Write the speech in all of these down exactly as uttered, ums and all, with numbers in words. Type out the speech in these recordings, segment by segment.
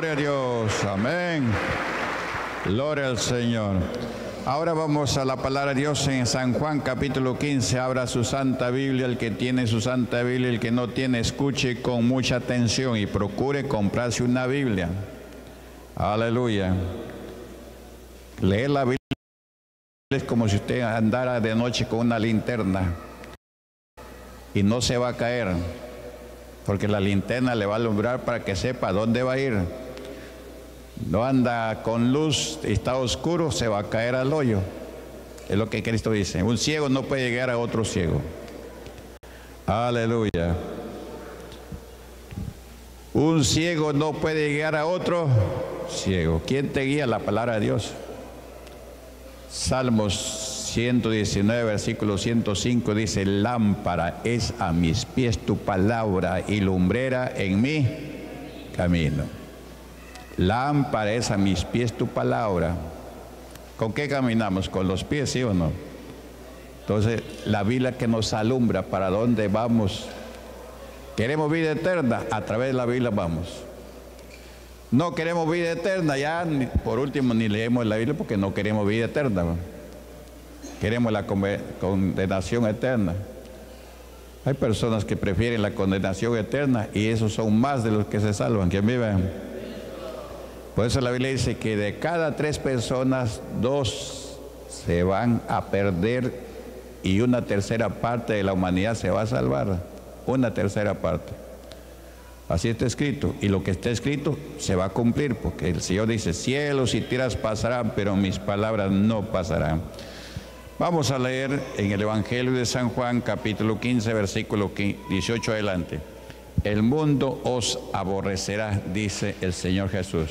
Gloria a Dios. Amén. Gloria al Señor. Ahora vamos a la palabra de Dios en San Juan capítulo quince. Abra su Santa Biblia, el que tiene su Santa Biblia, el que no tiene, escuche con mucha atención y procure comprarse una Biblia. Aleluya. Leer la Biblia es como si usted andara de noche con una linterna y no se va a caer, porque la linterna le va a alumbrar para que sepa dónde va a ir. No anda con luz y está oscuro, se va a caer al hoyo. Es lo que Cristo dice. Un ciego no puede llegar a otro ciego. Aleluya. Un ciego no puede llegar a otro ciego. ¿Quién te guía? La palabra de Dios. Salmos ciento diecinueve, versículo ciento cinco dice: lámpara es a mis pies tu palabra y lumbrera en mi camino. Lámpara es a mis pies tu palabra. ¿Con qué caminamos? ¿Con los pies, sí o no? Entonces, la Biblia que nos alumbra para dónde vamos. ¿Queremos vida eterna? A través de la Biblia vamos. No queremos vida eterna, ya ni, por último ni leemos la Biblia porque no queremos vida eterna. ¿No? Queremos la condenación eterna. Hay personas que prefieren la condenación eterna y esos son más de los que se salvan. ¿Quién vive? Por eso la Biblia dice que de cada tres personas, dos se van a perder y una tercera parte de la humanidad se va a salvar. Una tercera parte. Así está escrito. Y lo que está escrito se va a cumplir, porque el Señor dice: cielos y tierras pasarán, pero mis palabras no pasarán. Vamos a leer en el Evangelio de San Juan, capítulo quince, versículo dieciocho adelante. El mundo os aborrecerá, dice el Señor Jesús.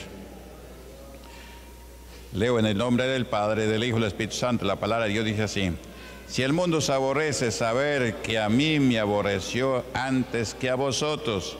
Leo en el nombre del Padre, del Hijo y del Espíritu Santo. La palabra de Dios dice así: si el mundo os aborrece, saber que a mí me aborreció antes que a vosotros.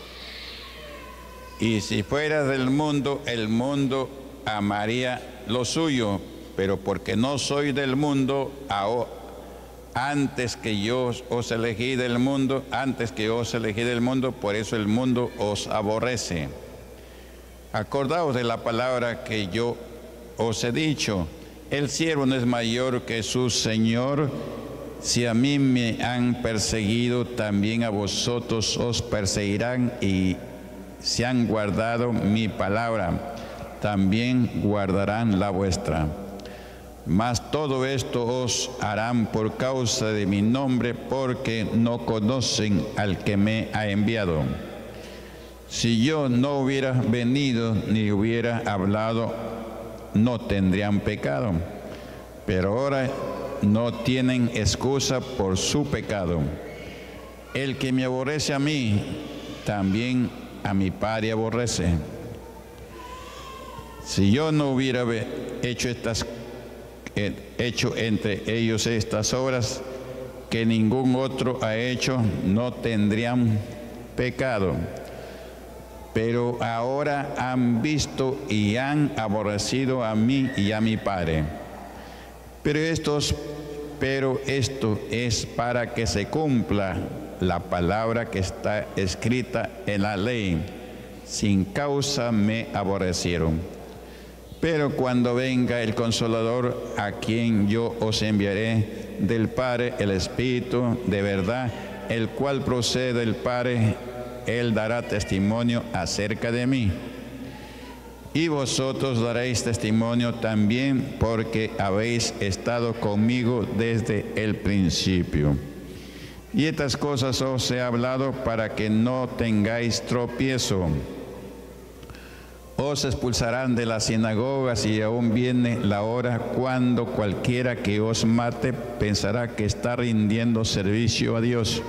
Y si fueras del mundo, el mundo amaría lo suyo, pero porque no soy del mundo, antes que yo os elegí del mundo, antes que yo os elegí del mundo, por eso el mundo os aborrece. Acordaos de la palabra que yo os he dicho: el siervo no es mayor que su Señor. Si a mí me han perseguido, también a vosotros os perseguirán, y si han guardado mi palabra, también guardarán la vuestra. Mas todo esto os harán por causa de mi nombre, porque no conocen al que me ha enviado. Si yo no hubiera venido ni hubiera hablado, no tendrían pecado, pero ahora no tienen excusa por su pecado. El que me aborrece a mí, también a mi Padre aborrece. Si yo no hubiera hecho estas hecho entre ellos estas obras que ningún otro ha hecho, no tendrían pecado. Pero ahora han visto y han aborrecido a mí y a mi Padre. Pero estos, pero esto es para que se cumpla la palabra que está escrita en la ley: sin causa me aborrecieron. Pero cuando venga el Consolador, a quien yo os enviaré del Padre, el Espíritu de verdad, el cual procede del Padre, Él dará testimonio acerca de mí. Y vosotros daréis testimonio también, porque habéis estado conmigo desde el principio. Y estas cosas os he hablado para que no tengáis tropiezo. Os expulsarán de las sinagogas, y aún viene la hora cuando cualquiera que os mate pensará que está rindiendo servicio a Dios.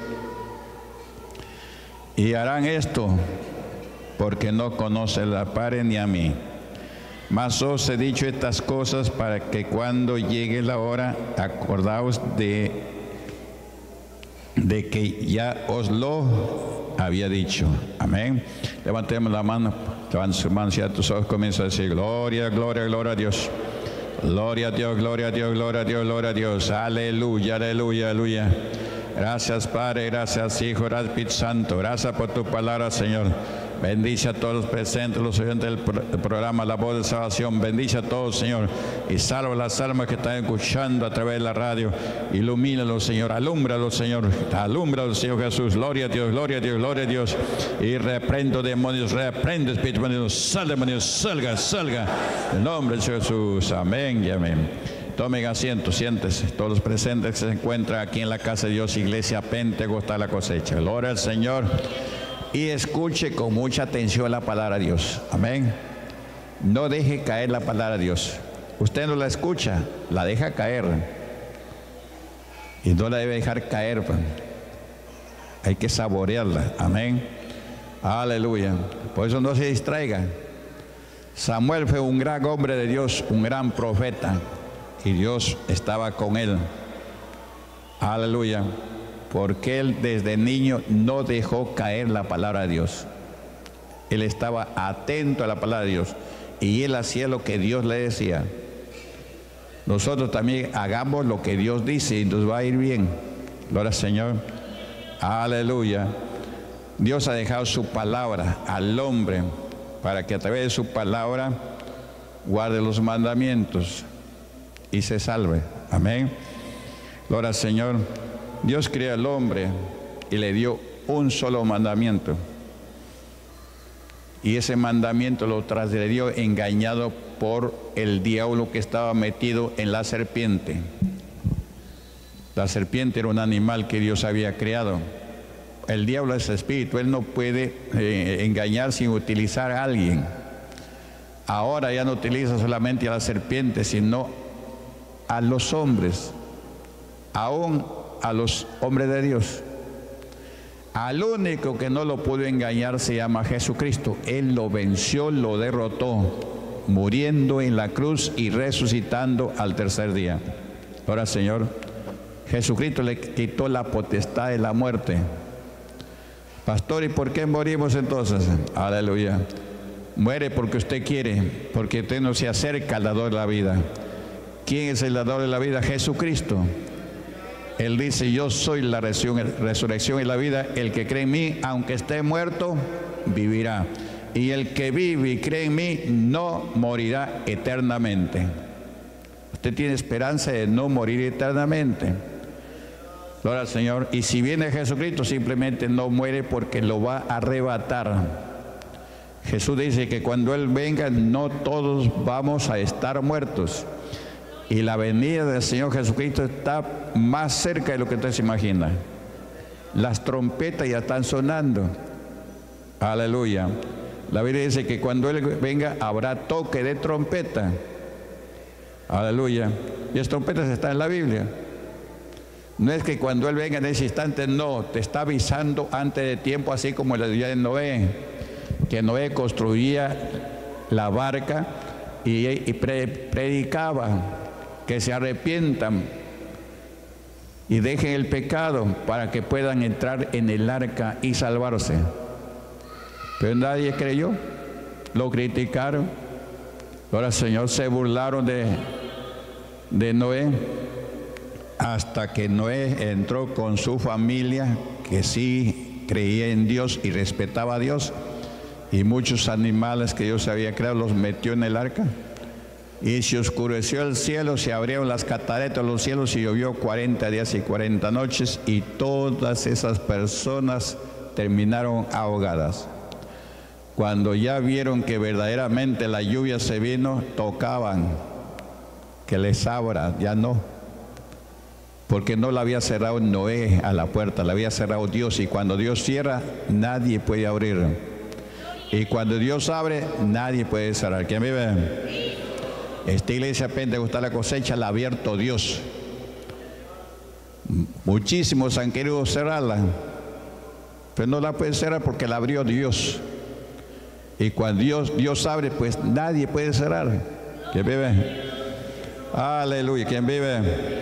Y harán esto porque no conocen al Padre ni a mí. Mas os he dicho estas cosas para que cuando llegue la hora, acordaos de, de que ya os lo había dicho. Amén. Levantemos la mano, levantemos su mano hacia tus ojos, comienza a decir: gloria, gloria, gloria a Dios. Gloria a Dios, gloria a Dios, gloria a Dios, gloria a Dios. Aleluya, aleluya, aleluya. Gracias, Padre, gracias, Hijo, gracias, Espíritu Santo. Gracias por tu palabra, Señor. Bendice a todos los presentes, los oyentes del pro programa La Voz de Salvación. Bendice a todos, Señor, y salva las almas que están escuchando a través de la radio. Ilumínalos, Señor, alúmbralos, Señor, alúmbralos, Señor Jesús. Gloria a Dios, gloria a Dios, gloria a Dios. Y reprendo demonios, reprendo espíritus malignos, salga, demonios, salga, salga. En el nombre de Jesús, amén y amén. Tomen asiento, siéntese. Todos los presentes que se encuentran aquí en la casa de Dios, Iglesia Pentecostal La Cosecha. Gloria al Señor. Y escuche con mucha atención la palabra de Dios. Amén. No deje caer la palabra de Dios. Usted no la escucha, la deja caer. Y no la debe dejar caer. Hay que saborearla. Amén. Aleluya. Por eso no se distraiga. Samuel fue un gran hombre de Dios, un gran profeta. Y Dios estaba con él. Aleluya. Porque él desde niño no dejó caer la palabra de Dios. Él estaba atento a la palabra de Dios y él hacía lo que Dios le decía. Nosotros también hagamos lo que Dios dice y nos va a ir bien. Gloria al Señor. Aleluya. Dios ha dejado su palabra al hombre para que a través de su palabra guarde los mandamientos y se salve. Amén. Gloria al Señor. Dios creó al hombre y le dio un solo mandamiento. Y ese mandamiento lo trasgredió engañado por el diablo que estaba metido en la serpiente. La serpiente era un animal que Dios había creado. El diablo es espíritu, él no puede eh, engañar sin utilizar a alguien. Ahora ya no utiliza solamente a la serpiente, sino a los hombres, aún a los hombres de Dios. Al único que no lo pudo engañar se llama Jesucristo. Él lo venció, lo derrotó, muriendo en la cruz y resucitando al tercer día. Ahora, Señor, Jesucristo le quitó la potestad de la muerte. Pastor, ¿y por qué morimos entonces? Aleluya. Muere porque usted quiere, porque usted no se acerca al dador de la vida. ¿Quién es el dador de la vida? Jesucristo. Él dice, yo soy la resurrección y la vida. El que cree en mí, aunque esté muerto, vivirá. Y el que vive y cree en mí, no morirá eternamente. Usted tiene esperanza de no morir eternamente. Gloria al Señor. Y si viene Jesucristo, simplemente no muere porque lo va a arrebatar. Jesús dice que cuando Él venga, no todos vamos a estar muertos. Y la venida del Señor Jesucristo está más cerca de lo que usted se imagina. Las trompetas ya están sonando. Aleluya. La Biblia dice que cuando Él venga habrá toque de trompeta. Aleluya. Y las trompetas están en la Biblia. No es que cuando Él venga en ese instante, no. Te está avisando antes de tiempo, así como el día de Noé. Que Noé construía la barca y, y pre, predicaba que se arrepientan y dejen el pecado para que puedan entrar en el arca y salvarse. Pero nadie creyó, lo criticaron. Ahora el Señor se burlaron de, de Noé, hasta que Noé entró con su familia, que sí creía en Dios y respetaba a Dios, y muchos animales que Dios había creado los metió en el arca. Y se oscureció el cielo, se abrieron las cataratas de los cielos y llovió cuarenta días y cuarenta noches, y todas esas personas terminaron ahogadas. Cuando ya vieron que verdaderamente la lluvia se vino, tocaban que les abra, ya no, porque no la había cerrado Noé a la puerta, la había cerrado Dios, y cuando Dios cierra, nadie puede abrir, y cuando Dios abre, nadie puede cerrar. ¿Quién vive? Esta iglesia Pentecostal La Cosecha la ha abierto Dios. Muchísimos han querido cerrarla, pero no la pueden cerrar porque la abrió Dios. Y cuando Dios, Dios abre, pues nadie puede cerrar. ¿Quién vive? Aleluya. ¿Quién vive?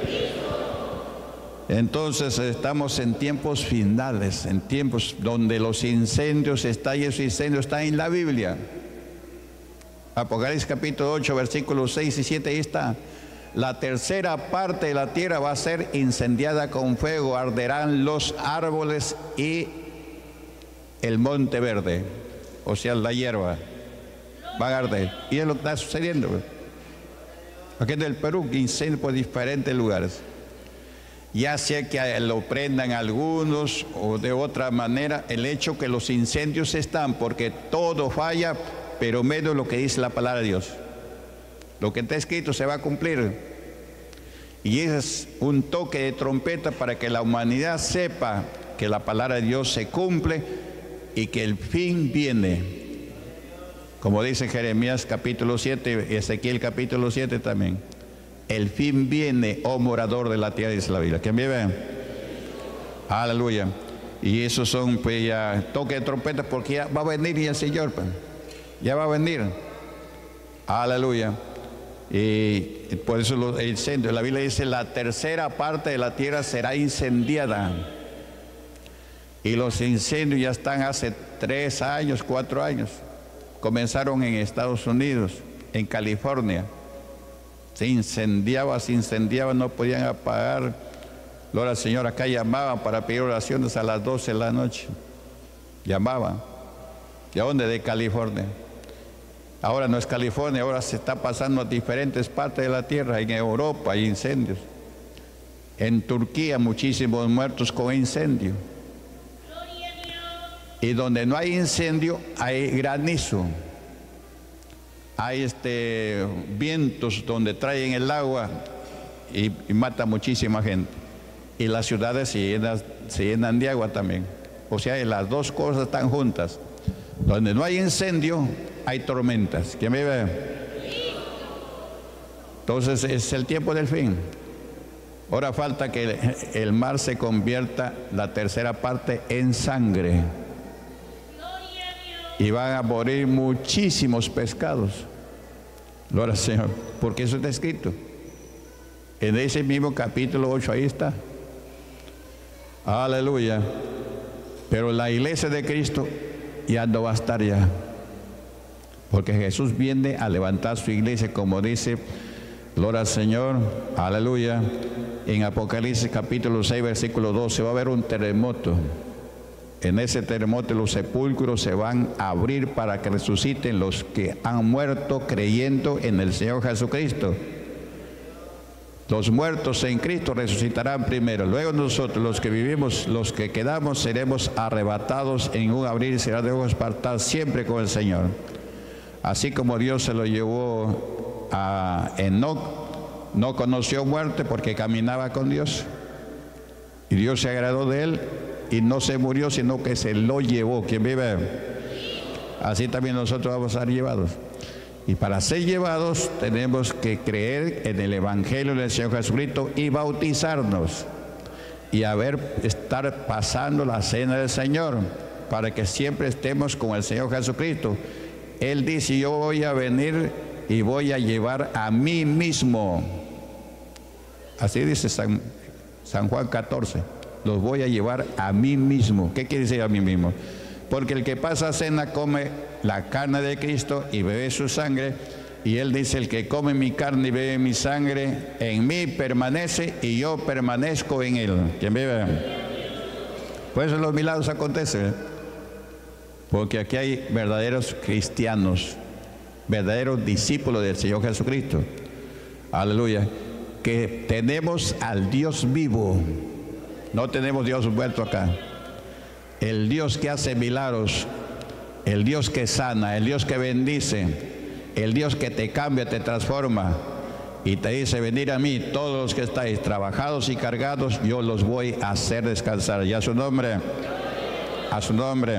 Entonces estamos en tiempos finales, en tiempos donde los incendios están, y esos incendios están en la Biblia. Apocalipsis capítulo ocho, versículos seis y siete, ahí está. La tercera parte de la tierra va a ser incendiada con fuego, arderán los árboles y el monte verde. o sea, la hierba, van a arder. Y es lo que está sucediendo. Aquí en el Perú, incendios por diferentes lugares. Ya sea que lo prendan algunos o de otra manera, el hecho que los incendios están, porque todo falla, pero menos lo que dice la palabra de Dios. Lo que está escrito se va a cumplir. Y ese es un toque de trompeta para que la humanidad sepa que la palabra de Dios se cumple y que el fin viene. Como dice Jeremías capítulo siete y Ezequiel capítulo siete también. El fin viene, oh morador de la tierra, dice la Biblia. ¿Quién vive? Aleluya. Y esos son pues ya toque de trompeta, porque ya va a venir y el Señor, pues, ya va a venir. Aleluya. Y por eso los incendios, la Biblia dice, la tercera parte de la tierra será incendiada. Y los incendios ya están hace tres años, cuatro años. Comenzaron en Estados Unidos, en California. Se incendiaba, se incendiaba, no podían apagar. Gloria al Señor, acá llamaban para pedir oraciones a las doce de la noche. Llamaban. ¿De dónde? De California. Ahora no es California, ahora se está pasando a diferentes partes de la tierra. En Europa hay incendios. En Turquía muchísimos muertos con incendio. Y donde no hay incendio hay granizo. Hay este, vientos donde traen el agua y, y mata muchísima gente. Y las ciudades se llenan, se llenan de agua también. O sea, las dos cosas están juntas. Donde no hay incendio, hay tormentas. ¿Quién me ve? Entonces es el tiempo del fin. Ahora falta que el, el mar se convierta, la tercera parte, en sangre. Y van a morir muchísimos pescados. Gloria al Señor, porque eso está escrito. En ese mismo capítulo ocho, ahí está. Aleluya. Pero la iglesia de Cristo ya no va a estar ya. Porque Jesús viene a levantar su iglesia, como dice, gloria al Señor, aleluya. En Apocalipsis capítulo seis, versículo doce, va a haber un terremoto. En ese terremoto los sepulcros se van a abrir para que resuciten los que han muerto creyendo en el Señor Jesucristo. Los muertos en Cristo resucitarán primero. Luego nosotros, los que vivimos, los que quedamos, seremos arrebatados en un abrir y cerrar de ojos para estar siempre con el Señor. Así como Dios se lo llevó a Enoc, no conoció muerte porque caminaba con Dios. Y Dios se agradó de él. Y no se murió, sino que se lo llevó. ¿Quién vive? Así también nosotros vamos a ser llevados. Y para ser llevados tenemos que creer en el Evangelio del Señor Jesucristo y bautizarnos. Y a ver, estar pasando la cena del Señor, para que siempre estemos con el Señor Jesucristo. Él dice, yo voy a venir y voy a llevar a mí mismo. Así dice San, San Juan catorce. Los voy a llevar a mí mismo. ¿Qué quiere decir a mí mismo? Porque el que pasa cena come la carne de Cristo y bebe su sangre. Y él dice, el que come mi carne y bebe mi sangre, en mí permanece y yo permanezco en él. ¿Quién vive? Por eso los milagros acontecen. Porque aquí hay verdaderos cristianos, verdaderos discípulos del Señor Jesucristo. Aleluya. Que tenemos al Dios vivo. No tenemos Dios muerto acá. El Dios que hace milagros, el Dios que sana, el Dios que bendice, el Dios que te cambia, te transforma y te dice, venid a mí todos los que estáis trabajados y cargados, yo los voy a hacer descansar. Y a su nombre, a su nombre.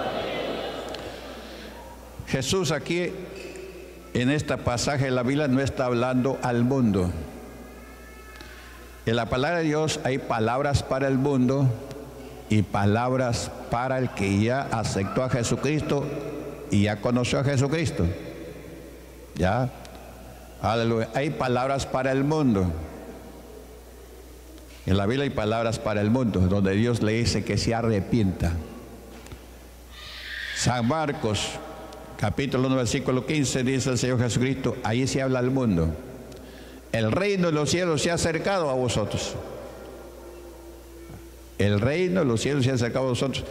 Jesús aquí en este pasaje de la Biblia no está hablando al mundo. En la palabra de Dios hay palabras para el mundo y palabras para el que ya aceptó a Jesucristo y ya conoció a Jesucristo. Ya, aleluya. Hay palabras para el mundo. En la Biblia hay palabras para el mundo, donde Dios le dice que se arrepienta. San Marcos, capítulo uno, versículo quince, dice el Señor Jesucristo, ahí se habla al mundo. El reino de los cielos se ha acercado a vosotros. El reino de los cielos se ha acercado a vosotros.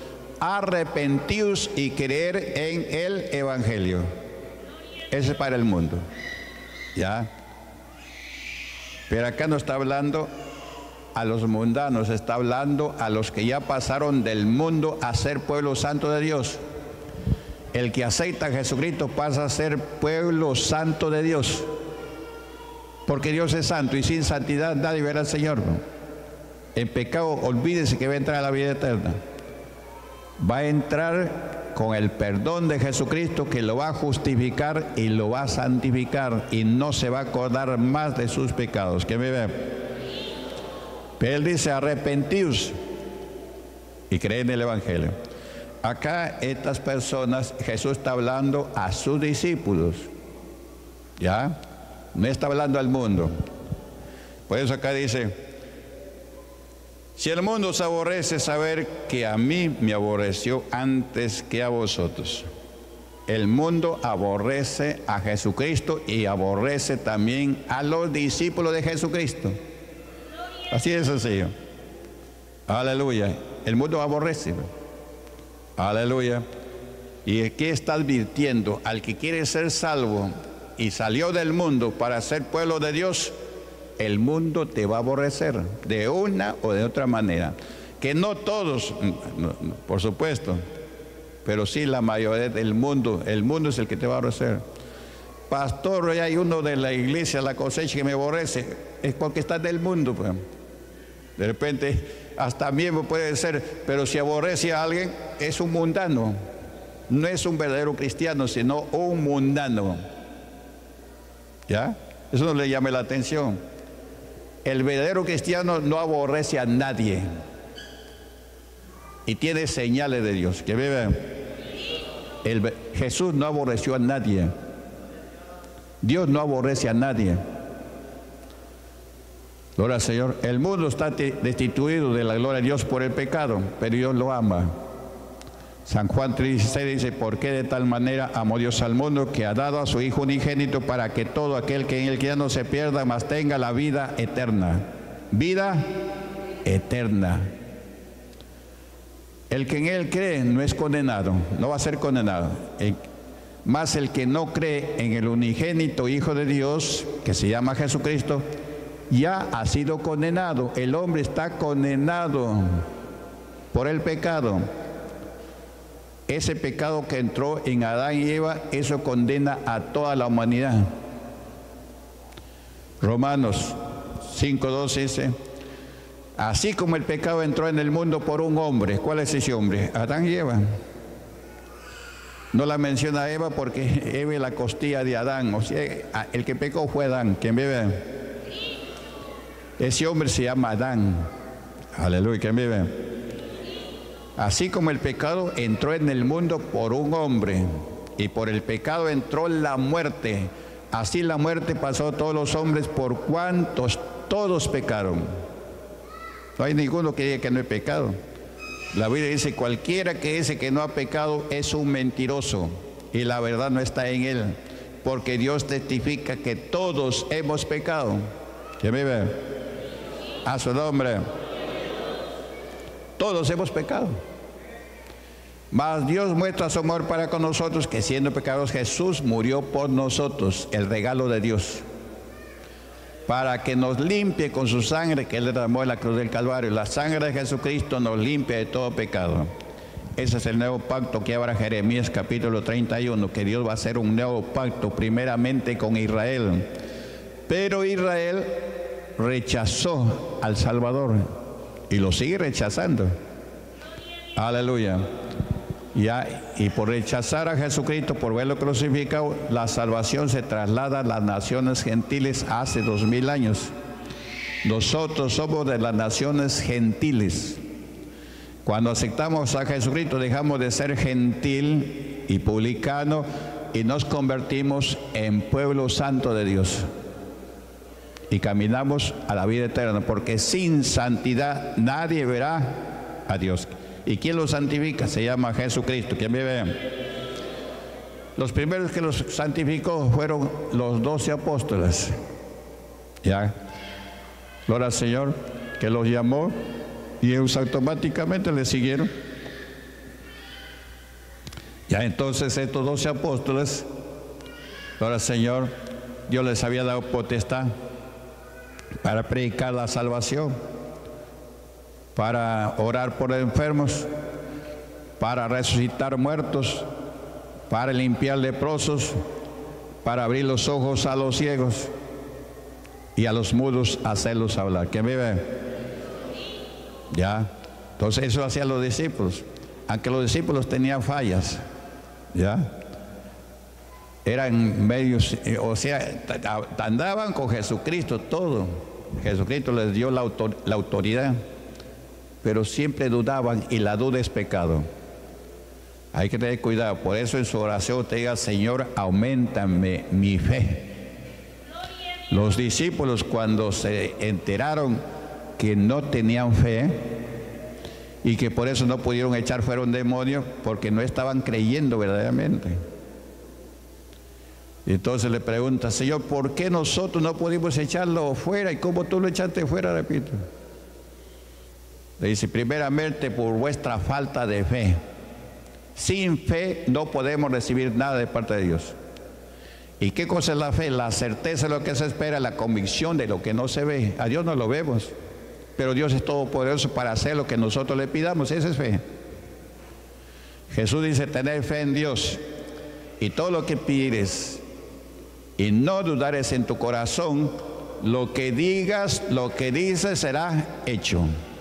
arrepentíos y creer en el Evangelio. Ese es para el mundo. ¿Ya? Pero acá no está hablando a los mundanos, está hablando a los que ya pasaron del mundo a ser pueblo santo de Dios. El que acepta a Jesucristo pasa a ser pueblo santo de Dios. Porque Dios es santo y sin santidad nadie verá al Señor. En pecado, olvídese que va a entrar a la vida eterna. Va a entrar con el perdón de Jesucristo, que lo va a justificar y lo va a santificar y no se va a acordar más de sus pecados. ¿Qué me ve? Pero él dice, arrepentíos y creen en el Evangelio. Acá estas personas, Jesús está hablando a sus discípulos. ¿Ya? No está hablando al mundo. Por eso acá dice, si el mundo os aborrece, saber que a mí me aborreció antes que a vosotros. El mundo aborrece a Jesucristo y aborrece también a los discípulos de Jesucristo. Así de sencillo. Aleluya. El mundo aborrece. Aleluya. Y aquí está advirtiendo al que quiere ser salvo y salió del mundo para ser pueblo de Dios, el mundo te va a aborrecer de una o de otra manera. Que no todos, no, no, por supuesto, pero sí la mayoría del mundo, el mundo es el que te va a aborrecer. Pastor, hoy hay uno de la iglesia, la cosecha, que me aborrece, es porque está del mundo, pues. De repente, hasta miembro puede ser, pero si aborrece a alguien, es un mundano. No es un verdadero cristiano, sino un mundano. ¿Ya? Eso no le llame la atención. El verdadero cristiano no aborrece a nadie y tiene señales de Dios. Que vean, el, Jesús no aborreció a nadie. Dios no aborrece a nadie. Gloria al Señor. El mundo está destituido de la gloria de Dios por el pecado, pero Dios lo ama. San Juan tres dieciséis dice, ¿por qué de tal manera amó Dios al mundo que ha dado a su Hijo unigénito para que todo aquel que en él quiera no se pierda, mas tenga la vida eterna? Vida eterna. El que en él cree no es condenado, no va a ser condenado. El, más el que no cree en el unigénito Hijo de Dios, que se llama Jesucristo, ya ha sido condenado. El hombre está condenado por el pecado. Ese pecado que entró en Adán y Eva, eso condena a toda la humanidad. Romanos cinco doce dice, así como el pecado entró en el mundo por un hombre. ¿Cuál es ese hombre? Adán y Eva. No la menciona Eva porque Eva es la costilla de Adán. O sea, el que pecó fue Adán. ¿Quién vive? Ese hombre se llama Adán. Aleluya. ¿Quién vive? Así como el pecado entró en el mundo por un hombre y por el pecado entró la muerte, así la muerte pasó a todos los hombres por cuantos todos pecaron. No hay ninguno que diga que no hay pecado. La Biblia dice, cualquiera que dice que no ha pecado es un mentiroso y la verdad no está en él, porque Dios testifica que todos hemos pecado. ¿Quién vive? A su nombre. Todos hemos pecado. Mas Dios muestra su amor para con nosotros, que siendo pecadores Jesús murió por nosotros, el regalo de Dios, para que nos limpie con su sangre que Él derramó en la cruz del Calvario. La sangre de Jesucristo nos limpia de todo pecado. Ese es el nuevo pacto que habla Jeremías capítulo treinta y uno, que Dios va a hacer un nuevo pacto primeramente con Israel. Pero Israel rechazó al Salvador y lo sigue rechazando. Aleluya. Ya, y por rechazar a Jesucristo, por verlo crucificado, la salvación se traslada a las naciones gentiles hace dos mil años. Nosotros somos de las naciones gentiles. Cuando aceptamos a Jesucristo, dejamos de ser gentil y publicano y nos convertimos en pueblo santo de Dios. Y caminamos a la vida eterna, porque sin santidad nadie verá a Dios. ¿Y quién los santifica? Se llama Jesucristo. ¿Quién vive? Los primeros que los santificó fueron los doce apóstoles. ¿Ya? Gloria al Señor, que los llamó y ellos automáticamente le siguieron. Ya entonces estos doce apóstoles, ahora Señor, Dios les había dado potestad para predicar la salvación, para orar por enfermos, para resucitar muertos, para limpiar leprosos, para abrir los ojos a los ciegos y a los mudos hacerlos hablar. ¿Quién vive? Ya. Entonces eso hacían los discípulos, aunque los discípulos tenían fallas, ya. Eran medios, o sea, andaban con Jesucristo todo. Jesucristo les dio la, autor, la autoridad, pero siempre dudaban, y la duda es pecado. Hay que tener cuidado. Por eso en su oración te diga: Señor, auméntame mi fe. Los discípulos, cuando se enteraron que no tenían fe y que por eso no pudieron echar fuera un demonio, porque no estaban creyendo verdaderamente. Entonces le pregunta: Señor, ¿por qué nosotros no pudimos echarlo fuera? ¿Y cómo tú lo echaste fuera? Repito. Le dice: primeramente por vuestra falta de fe. Sin fe no podemos recibir nada de parte de Dios. ¿Y qué cosa es la fe? La certeza de lo que se espera, la convicción de lo que no se ve. A Dios no lo vemos, pero Dios es todopoderoso para hacer lo que nosotros le pidamos. Esa es fe. Jesús dice: tener fe en Dios, y todo lo que pides, y no dudares en tu corazón, lo que digas, lo que dices será hecho.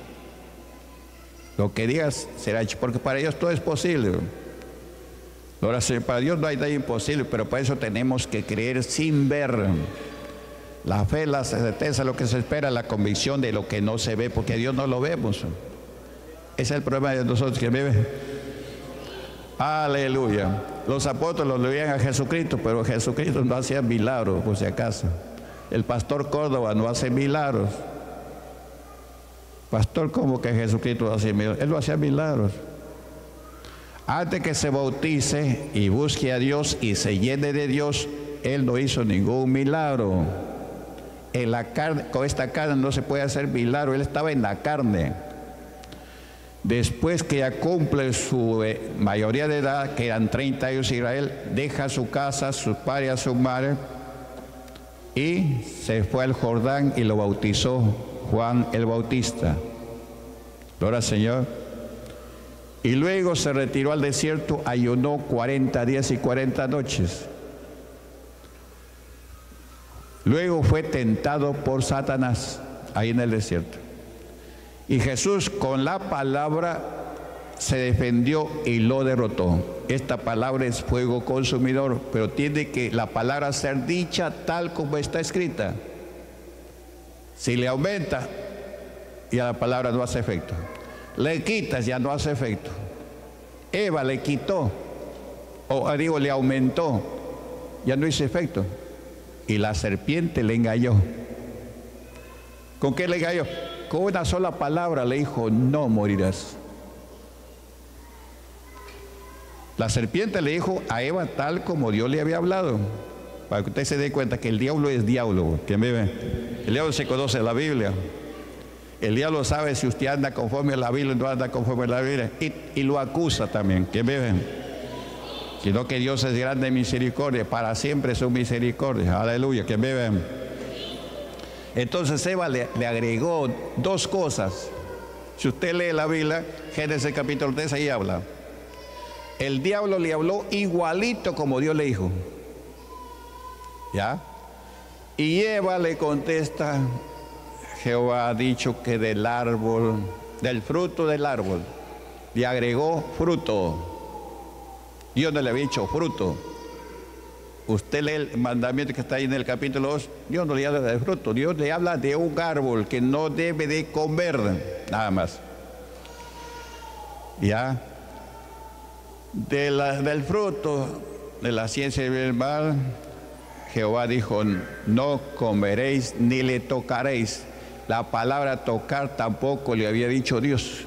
Lo que digas será hecho, porque para Dios todo es posible. Ahora, para Dios no hay nada imposible, pero para eso tenemos que creer sin ver. La fe, la certeza, lo que se espera, la convicción de lo que no se ve, porque a Dios no lo vemos. Ese es el problema de nosotros que viven. Aleluya. Los apóstoles lo veían a Jesucristo, pero Jesucristo no hacía milagros, por si acaso. El pastor Córdoba no hace milagros. Pastor, ¿cómo que Jesucristo no hacía milagros? Él no hacía milagros. Antes que se bautice y busque a Dios y se llene de Dios, Él no hizo ningún milagro. En la carne, con esta carne no se puede hacer milagro. Él estaba en la carne. Después que ya cumple su eh, mayoría de edad, que eran treinta años, Israel deja su casa, su padre a su madre, y se fue al Jordán y lo bautizó Juan el Bautista. Gloria al Señor. Y luego se retiró al desierto, ayunó cuarenta días y cuarenta noches. Luego fue tentado por Satanás ahí en el desierto. Y Jesús con la palabra se defendió y lo derrotó. Esta palabra es fuego consumidor, pero tiene que la palabra ser dicha tal como está escrita. Si le aumenta, ya la palabra no hace efecto. Le quitas, ya no hace efecto. Eva le quitó, o digo, le aumentó, ya no hizo efecto. Y la serpiente le engañó. ¿Con qué le engañó? Con una sola palabra le dijo: no morirás. La serpiente le dijo a Eva tal como Dios le había hablado. Para que usted se dé cuenta que el diablo es diablo. ¿Quién vive? El diablo se conoce en la Biblia. El diablo sabe si usted anda conforme a la Biblia o no anda conforme a la Biblia. Y, y lo acusa también. ¿Quién vive? Sino que Dios es grande en misericordia. Para siempre su misericordia. Aleluya. ¿Quién vive? Entonces Eva le, le agregó dos cosas. Si usted lee la Biblia, Génesis capítulo tres, ahí habla. El diablo le habló igualito como Dios le dijo. ¿Ya? Y Eva le contesta: Jehová ha dicho que del árbol, del fruto del árbol, le agregó fruto. Dios no le había dicho fruto. Usted lee el mandamiento que está ahí en el capítulo dos, Dios no le habla de fruto, Dios le habla de un árbol que no debe de comer, nada más. ¿Ya? De la, del fruto de la ciencia del mal, Jehová dijo: no comeréis ni le tocaréis. La palabra tocar tampoco le había dicho Dios.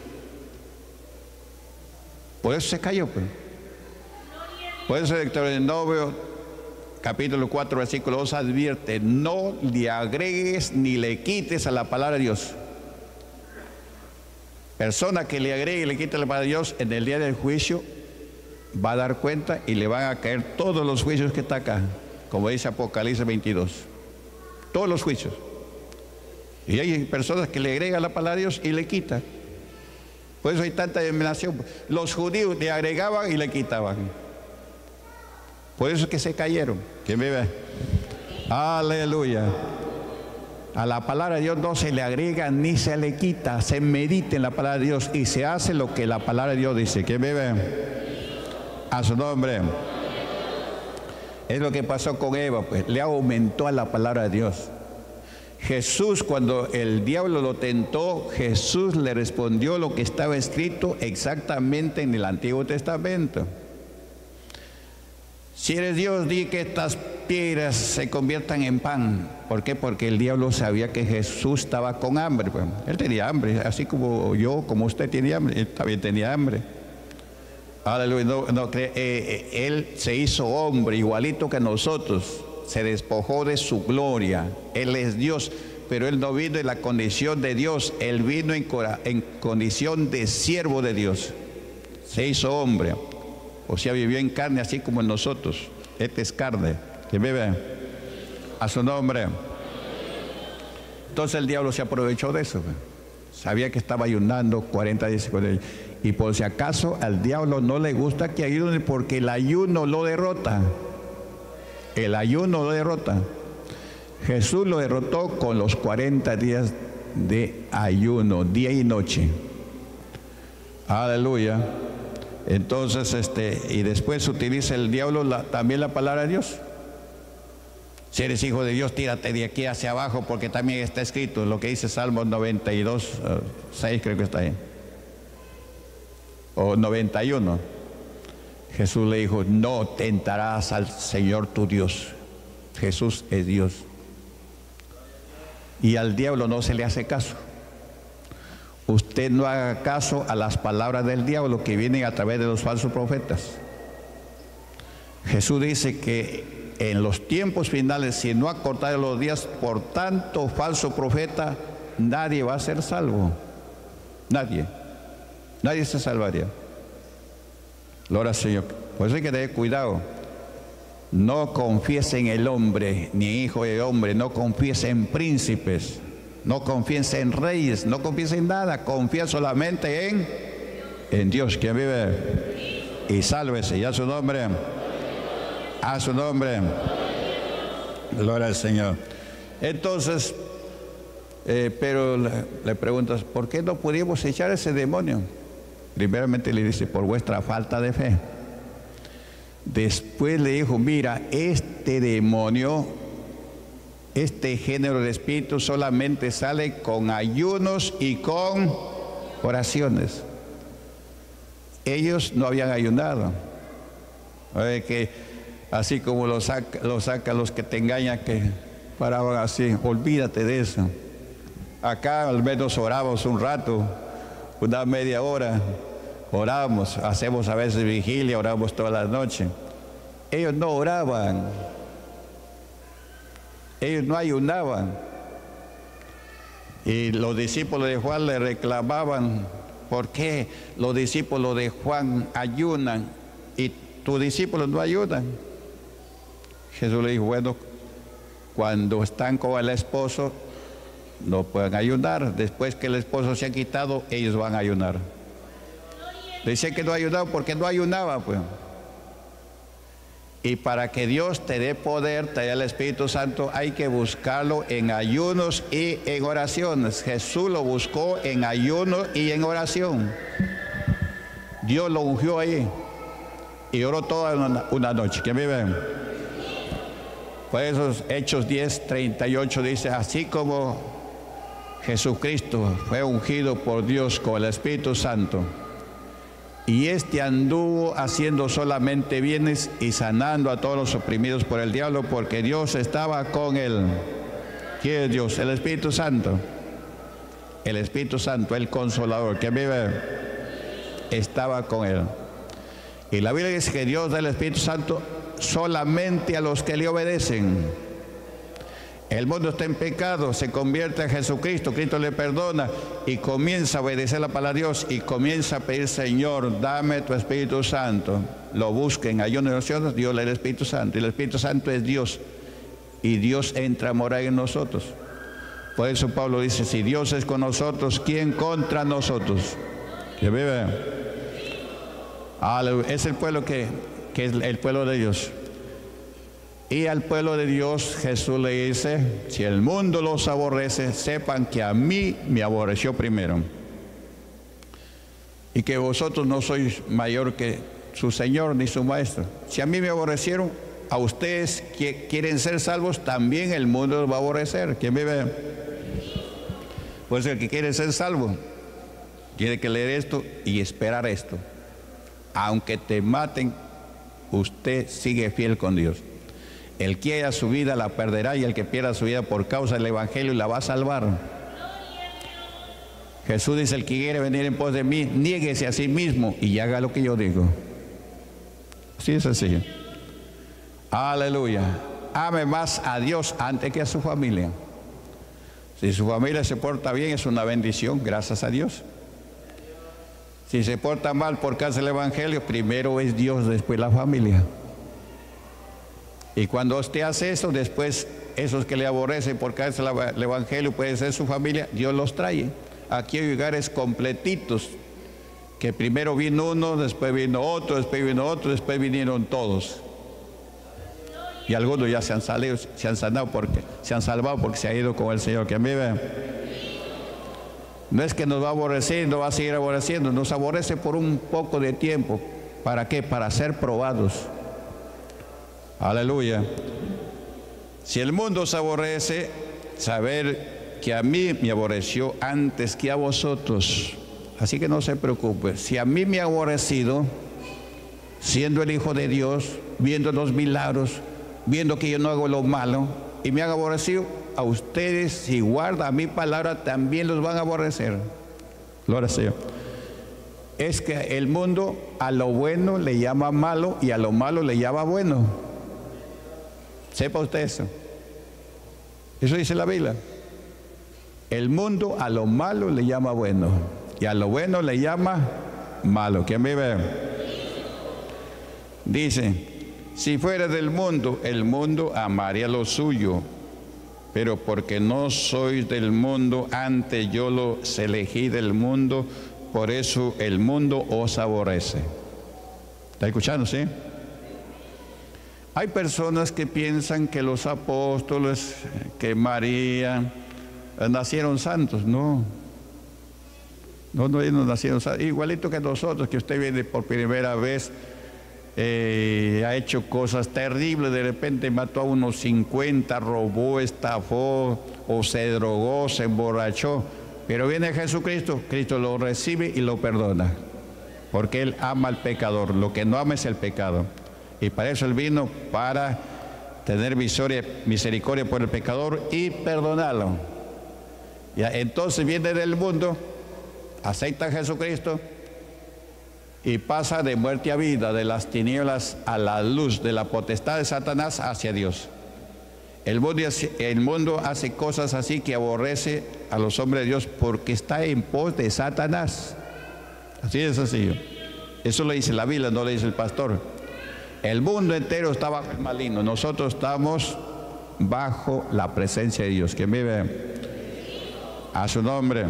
Por eso se cayó, pues. Por eso el Deuteronomio capítulo cuatro, versículo dos advierte: no le agregues ni le quites a la palabra de Dios. Persona que le agregue y le quite la palabra de Dios, en el día del juicio va a dar cuenta y le van a caer todos los juicios que está acá, como dice Apocalipsis veintidós, todos los juicios. Y hay personas que le agregan la palabra de Dios y le quitan. Por eso hay tanta denominación. Los judíos le agregaban y le quitaban. Por eso es que se cayeron. ¿Quién vive? Aleluya. A la palabra de Dios no se le agrega ni se le quita. Se medita en la palabra de Dios y se hace lo que la palabra de Dios dice. ¿Quién vive? A su nombre. Es lo que pasó con Eva, pues le aumentó a la palabra de Dios. Jesús, cuando el diablo lo tentó, Jesús le respondió lo que estaba escrito exactamente en el Antiguo Testamento. Si eres Dios, di que estas piedras se conviertan en pan. ¿Por qué? Porque el diablo sabía que Jesús estaba con hambre. Pues, él tenía hambre, así como yo, como usted tiene hambre, él también tenía hambre. Aleluya. No, no, eh, eh, él se hizo hombre igualito que nosotros. Se despojó de su gloria. Él es Dios, pero él no vino en la condición de Dios. Él vino en, en condición de siervo de Dios. Se hizo hombre, o sea, vivió en carne así como en nosotros. Este es carne, que vive a su nombre. Entonces el diablo se aprovechó de eso. Sabía que estaba ayunando cuarenta días con él. Y por si acaso al diablo no le gusta que ayune, porque el ayuno lo derrota. El ayuno lo derrota. Jesús lo derrotó con los cuarenta días de ayuno, día y noche. Aleluya. Entonces, este, y después utiliza el diablo la, también la palabra de Dios. Si eres hijo de Dios, tírate de aquí hacia abajo, porque también está escrito lo que dice Salmos noventa y dos, seis creo que está ahí. O noventa y uno. Jesús le dijo, no tentarás al Señor tu Dios. Jesús es Dios. Y al diablo no se le hace caso. Usted no haga caso a las palabras del diablo que vienen a través de los falsos profetas. Jesús dice que en los tiempos finales, si no acortaron los días por tanto falso profeta, nadie va a ser salvo. Nadie. Nadie se salvaría. Gloria al Señor. Por eso hay que tener cuidado. No confíes en el hombre, ni hijo de hombre. No confíes en príncipes. No confíes en reyes. No confíes en nada. Confía solamente en, en Dios, quien vive. Y sálvese. Y a su nombre. A su nombre. Gloria al Señor. Entonces, eh, pero le, le preguntas, ¿por qué no pudimos echar ese demonio? Primeramente le dice, por vuestra falta de fe. Después le dijo, mira, este demonio, este género de espíritu solamente sale con ayunos y con oraciones. Ellos no habían ayunado. Oye, que así como lo saca, lo saca los que te engañan, que paraban así, olvídate de eso. Acá al menos oramos un rato, una media hora, oramos, hacemos a veces vigilia, oramos toda la noche. Ellos no oraban, ellos no ayunaban. Y los discípulos de Juan le reclamaban, ¿por qué los discípulos de Juan ayunan y tus discípulos no ayunan? Jesús le dijo, bueno, cuando están con el esposo, no pueden ayunar. Después que el esposo se ha quitado, ellos van a ayunar. Dice que no ayunaba porque no ayunaba, pues. Y para que Dios te dé poder, te dé el Espíritu Santo, hay que buscarlo en ayunos y en oraciones. Jesús lo buscó en ayuno y en oración. Dios lo ungió ahí y oró toda una, una noche. ¿Quién vive? Por eso Hechos diez, treinta y ocho dice, así como Jesucristo fue ungido por Dios con el Espíritu Santo, y este anduvo haciendo solamente bienes y sanando a todos los oprimidos por el diablo, porque Dios estaba con él. ¿Quién es Dios? El Espíritu Santo. El Espíritu Santo, el Consolador, que vive, estaba con él. Y la Biblia dice que Dios da el Espíritu Santo solamente a los que le obedecen. El mundo está en pecado, se convierte a Jesucristo, Cristo le perdona y comienza a obedecer la palabra de Dios y comienza a pedir, Señor, dame tu Espíritu Santo. Lo busquen, ayuno de oración, Dios le da el Espíritu Santo. Y el Espíritu Santo es Dios. Y Dios entra a morar en nosotros. Por eso Pablo dice, si Dios es con nosotros, ¿quién contra nosotros? ¿Que vive? Es el pueblo que, que es el pueblo de Dios. Y al pueblo de Dios Jesús le dice, si el mundo los aborrece, sepan que a mí me aborreció primero. Y que vosotros no sois mayor que su Señor ni su Maestro. Si a mí me aborrecieron, a ustedes que quieren ser salvos, también el mundo los va a aborrecer. ¿Quién vive? Pues el que quiere ser salvo, tiene que leer esto y esperar esto. Aunque te maten, usted sigue fiel con Dios. El que haya su vida la perderá y el que pierda su vida por causa del Evangelio la va a salvar. Jesús dice, el que quiere venir en pos de mí, niéguese a sí mismo y haga lo que yo digo. Así es así. Aleluya. Ame más a Dios antes que a su familia. Si su familia se porta bien, es una bendición, gracias a Dios. Si se porta mal por causa del Evangelio, primero es Dios, después la familia. Y cuando usted hace eso, después esos que le aborrecen por causa del Evangelio, puede ser su familia, Dios los trae. Aquí hay lugares completitos, que primero vino uno, después vino otro, después vino otro, después vinieron todos. Y algunos ya se han salido, se han sanado porque se han salvado porque se ha ido con el Señor. Que a mí ve. No es que nos va a aborrecer, no va a seguir aborreciendo, nos aborrece por un poco de tiempo. ¿Para qué? Para ser probados. Aleluya. Si el mundo os aborrece, saber que a mí me aborreció antes que a vosotros. Así que no se preocupe. Si a mí me ha aborrecido, siendo el Hijo de Dios, viendo los milagros, viendo que yo no hago lo malo, y me han aborrecido, a ustedes, si guardan mi palabra, también los van a aborrecer. Gloria al Señor. Es que el mundo a lo bueno le llama malo y a lo malo le llama bueno. Sepa usted eso. Eso dice la Biblia. El mundo a lo malo le llama bueno y a lo bueno le llama malo. ¿Quién vive? Dice, si fuera del mundo, el mundo amaría lo suyo, pero porque no sois del mundo, antes yo los elegí del mundo, por eso el mundo os aborrece. ¿Está escuchando, sí? Hay personas que piensan que los apóstoles, que María, nacieron santos. No, no, no, no nacieron santos. Igualito que nosotros, que usted viene por primera vez, eh, ha hecho cosas terribles, de repente mató a unos cincuenta, robó, estafó, o se drogó, se emborrachó. Pero viene Jesucristo, Cristo lo recibe y lo perdona, porque Él ama al pecador. Lo que no ama es el pecado. Y para eso Él vino, para tener misericordia por el pecador y perdonarlo. Ya, entonces viene del mundo, acepta a Jesucristo y pasa de muerte a vida, de las tinieblas a la luz, de la potestad de Satanás hacia Dios. El mundo, el mundo hace cosas así que aborrece a los hombres de Dios porque está en pos de Satanás. Así es así. Eso lo dice la Biblia, no lo dice el pastor. El mundo entero está bajo el maligno. Nosotros estamos bajo la presencia de Dios. ¿Quién vive? A su nombre.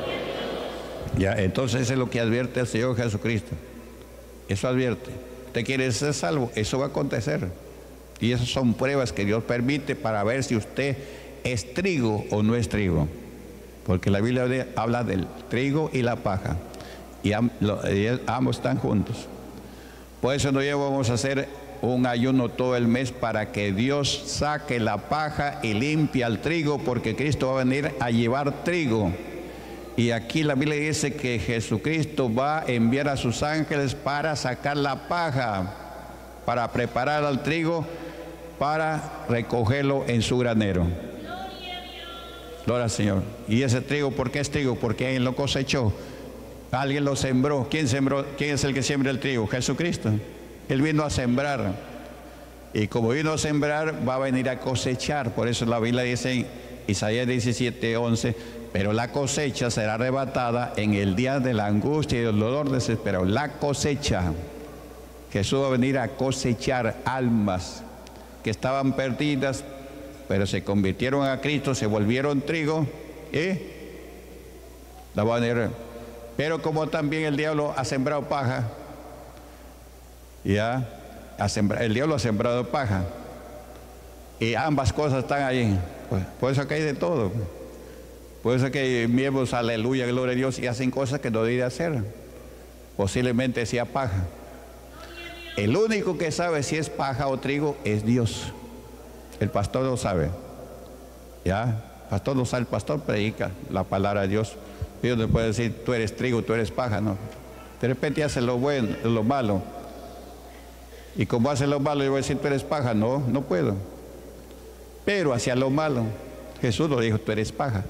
Ya, entonces eso es lo que advierte el Señor Jesucristo. Eso advierte. ¿Usted quiere ser salvo? Eso va a acontecer. Y esas son pruebas que Dios permite para ver si usted es trigo o no es trigo. Porque la Biblia habla del trigo y la paja. Y ambos están juntos. Por eso no vamos a hacer un ayuno todo el mes para que Dios saque la paja y limpie al trigo, porque Cristo va a venir a llevar trigo. Y aquí la Biblia dice que Jesucristo va a enviar a sus ángeles para sacar la paja, para preparar al trigo, para recogerlo en su granero. Gloria al Señor. Y ese trigo, ¿por qué es trigo? Porque alguien lo cosechó. Alguien lo sembró. ¿Quién sembró? ¿Quién es el que siembra el trigo? Jesucristo. Él vino a sembrar. Y como vino a sembrar, va a venir a cosechar. Por eso la Biblia dice en Isaías diecisiete, once, pero la cosecha será arrebatada en el día de la angustia y del dolor desesperado. La cosecha. Jesús va a venir a cosechar almas que estaban perdidas, pero se convirtieron a Cristo, se volvieron trigo y la van a ir. Pero como también el diablo ha sembrado paja, ya, ha sembrado, el diablo ha sembrado paja, y ambas cosas están ahí. Pues, por eso que hay de todo. Por eso que hay miembros, aleluya, gloria a Dios, y hacen cosas que no deben hacer. Posiblemente sea paja. El único que sabe si es paja o trigo es Dios. El pastor lo sabe. Ya, el pastor lo sabe, el pastor predica la palabra de Dios. Dios no puede decir, tú eres trigo, tú eres paja, no. De repente hace lo bueno, lo malo. Y como hace lo malo, yo voy a decir, tú eres paja. No, no puedo. Pero hacia lo malo, Jesús lo dijo, tú eres paja.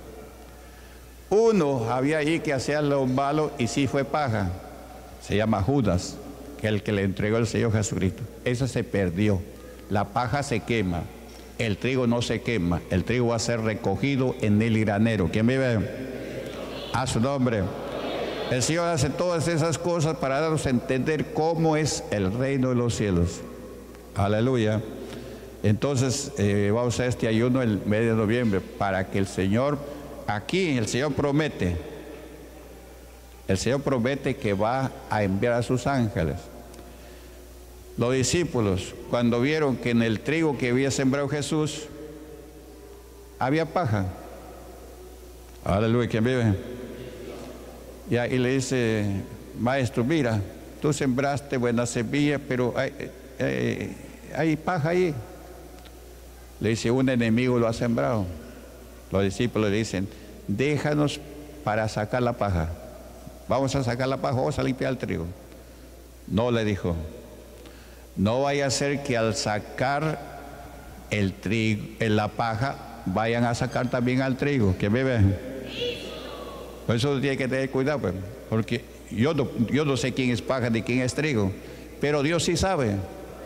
Uno había ahí que hacía lo malo y sí fue paja. Se llama Judas, que es el que le entregó el Señor Jesucristo. Eso se perdió. La paja se quema, el trigo no se quema. El trigo va a ser recogido en el granero. ¿Quién vive? A su nombre. El Señor hace todas esas cosas para darnos a entender cómo es el reino de los cielos. Aleluya. Entonces eh, vamos a este ayuno el mes de noviembre para que el Señor, aquí el Señor promete, el Señor promete que va a enviar a sus ángeles. Los discípulos, cuando vieron que en el trigo que había sembrado Jesús había paja, aleluya, ¿quién vive? Y ahí le dice, maestro, mira, tú sembraste buena semilla, pero hay, hay, hay paja ahí. Le dice, un enemigo lo ha sembrado. Los discípulos le dicen, déjanos para sacar la paja. Vamos a sacar la paja, vamos a limpiar el trigo. No, le dijo, no vaya a ser que al sacar el trigo, en la paja, vayan a sacar también al trigo. ¿Quién vive? Por eso tiene que tener cuidado, pues, porque yo no, yo no sé quién es paja ni quién es trigo, pero Dios sí sabe.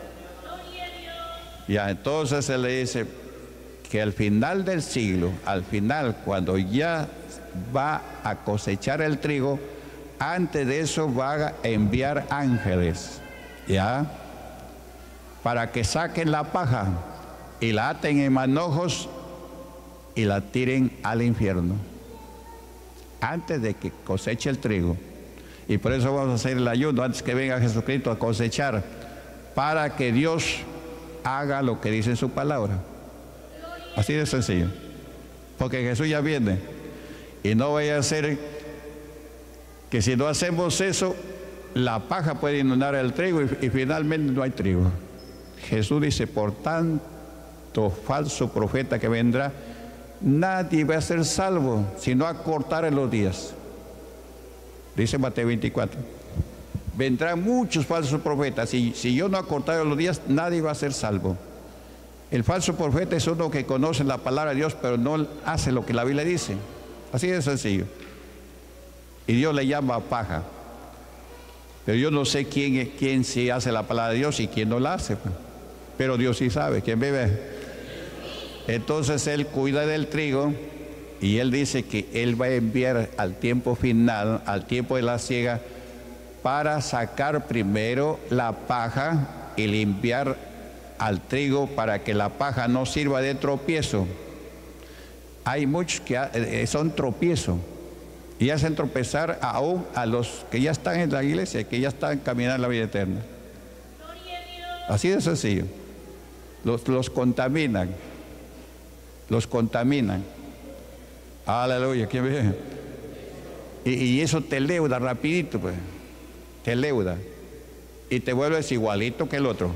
Ya, entonces se le dice que al final del siglo, al final, cuando ya va a cosechar el trigo, antes de eso va a enviar ángeles, ya, para que saquen la paja y la aten en manojos y la tiren al infierno, antes de que coseche el trigo. Y por eso vamos a hacer el ayuno antes que venga Jesucristo a cosechar, para que Dios haga lo que dice en su palabra. Así de sencillo. Porque Jesús ya viene. Y no vaya a ser que si no hacemos eso, la paja puede inundar el trigo y, y finalmente no hay trigo. Jesús dice, por tanto falso profeta que vendrá, nadie va a ser salvo si no acortar en los días. Dice Mateo veinticuatro. Vendrán muchos falsos profetas. Y si yo no acortara los días, nadie va a ser salvo. El falso profeta es uno que conoce la palabra de Dios, pero no hace lo que la Biblia dice. Así de sencillo. Y Dios le llama paja. Pero yo no sé quién, quién sí hace la palabra de Dios y quién no la hace. Pero Dios sí sabe. ¿Quién vive? Entonces Él cuida del trigo y Él dice que Él va a enviar al tiempo final, al tiempo de la siega, para sacar primero la paja y limpiar al trigo para que la paja no sirva de tropiezo. Hay muchos que son tropiezo y hacen tropezar aún a los que ya están en la iglesia, que ya están caminando en la vida eterna. Así de sencillo. Los, los contaminan. Los contaminan. Aleluya. ¿Quién ve? Y, y eso te leuda rapidito, pues. Te leuda. Y te vuelves igualito que el otro.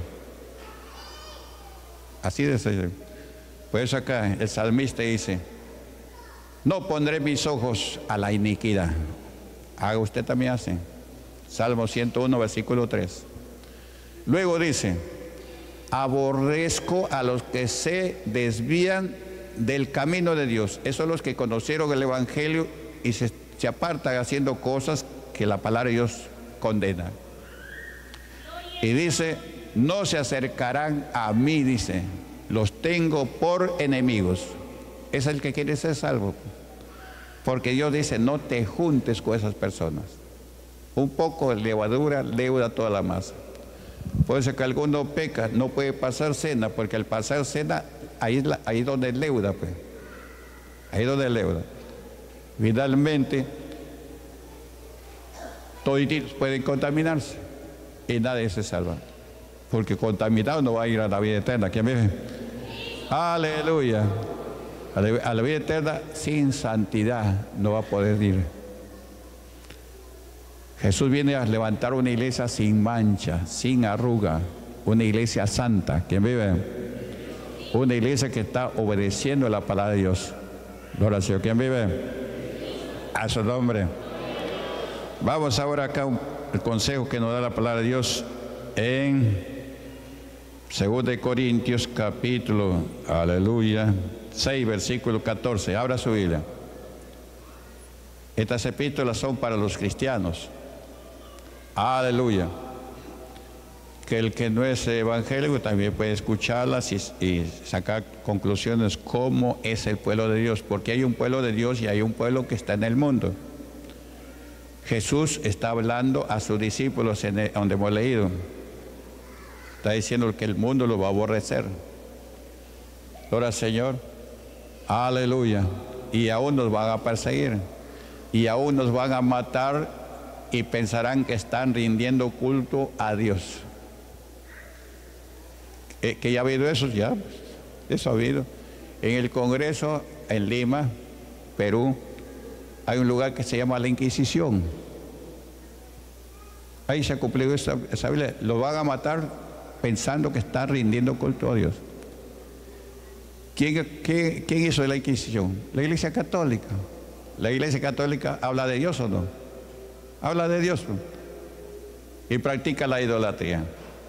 Así de sencillo. Por eso acá el salmista dice, no pondré mis ojos a la iniquidad. Haga usted también hace. Salmo ciento uno, versículo tres. Luego dice, aborrezco a los que se desvían del camino de Dios. Esos son los que conocieron el Evangelio y se, se apartan haciendo cosas que la palabra de Dios condena. Y dice, no se acercarán a mí, dice, los tengo por enemigos. Es el que quiere ser salvo. Porque Dios dice, no te juntes con esas personas. Un poco de levadura leuda toda la masa. Por eso que alguno peca, no puede pasar cena, porque al pasar cena, ahí es la, ahí donde leuda, pues. Ahí donde leuda. Finalmente, todos pueden contaminarse y nadie se salva. Porque contaminado no va a ir a la vida eterna. ¿Quién vive? Aleluya. A la, a la vida eterna sin santidad no va a poder ir. Jesús viene a levantar una iglesia sin mancha, sin arruga, una iglesia santa. ¿Quién vive? Una iglesia que está obedeciendo la palabra de Dios. Gloria al Señor. ¿Quién vive? A su nombre. Vamos ahora acá el consejo que nos da la palabra de Dios en Segunda de Corintios capítulo, aleluya, seis, versículo catorce. Abra su Biblia. Estas epístolas son para los cristianos. Aleluya. Que el que no es evangélico también puede escucharlas y, y sacar conclusiones cómo es el pueblo de Dios. Porque hay un pueblo de Dios y hay un pueblo que está en el mundo. Jesús está hablando a sus discípulos en el, donde hemos leído. Está diciendo que el mundo lo va a aborrecer. Gloria al Señor. Aleluya. Y aún nos van a perseguir. Y aún nos van a matar y pensarán que están rindiendo culto a Dios. ¿Que, que ya ha habido eso? Ya. Eso ha habido. En el Congreso, en Lima, Perú, hay un lugar que se llama la Inquisición. Ahí se ha cumplido esa, esa Biblia. Lo van a matar pensando que están rindiendo culto a Dios. ¿Quién, quién, ¿Quién hizo la Inquisición? La Iglesia Católica. ¿La Iglesia Católica habla de Dios o no? Habla de Dios, ¿no? Y practica la idolatría.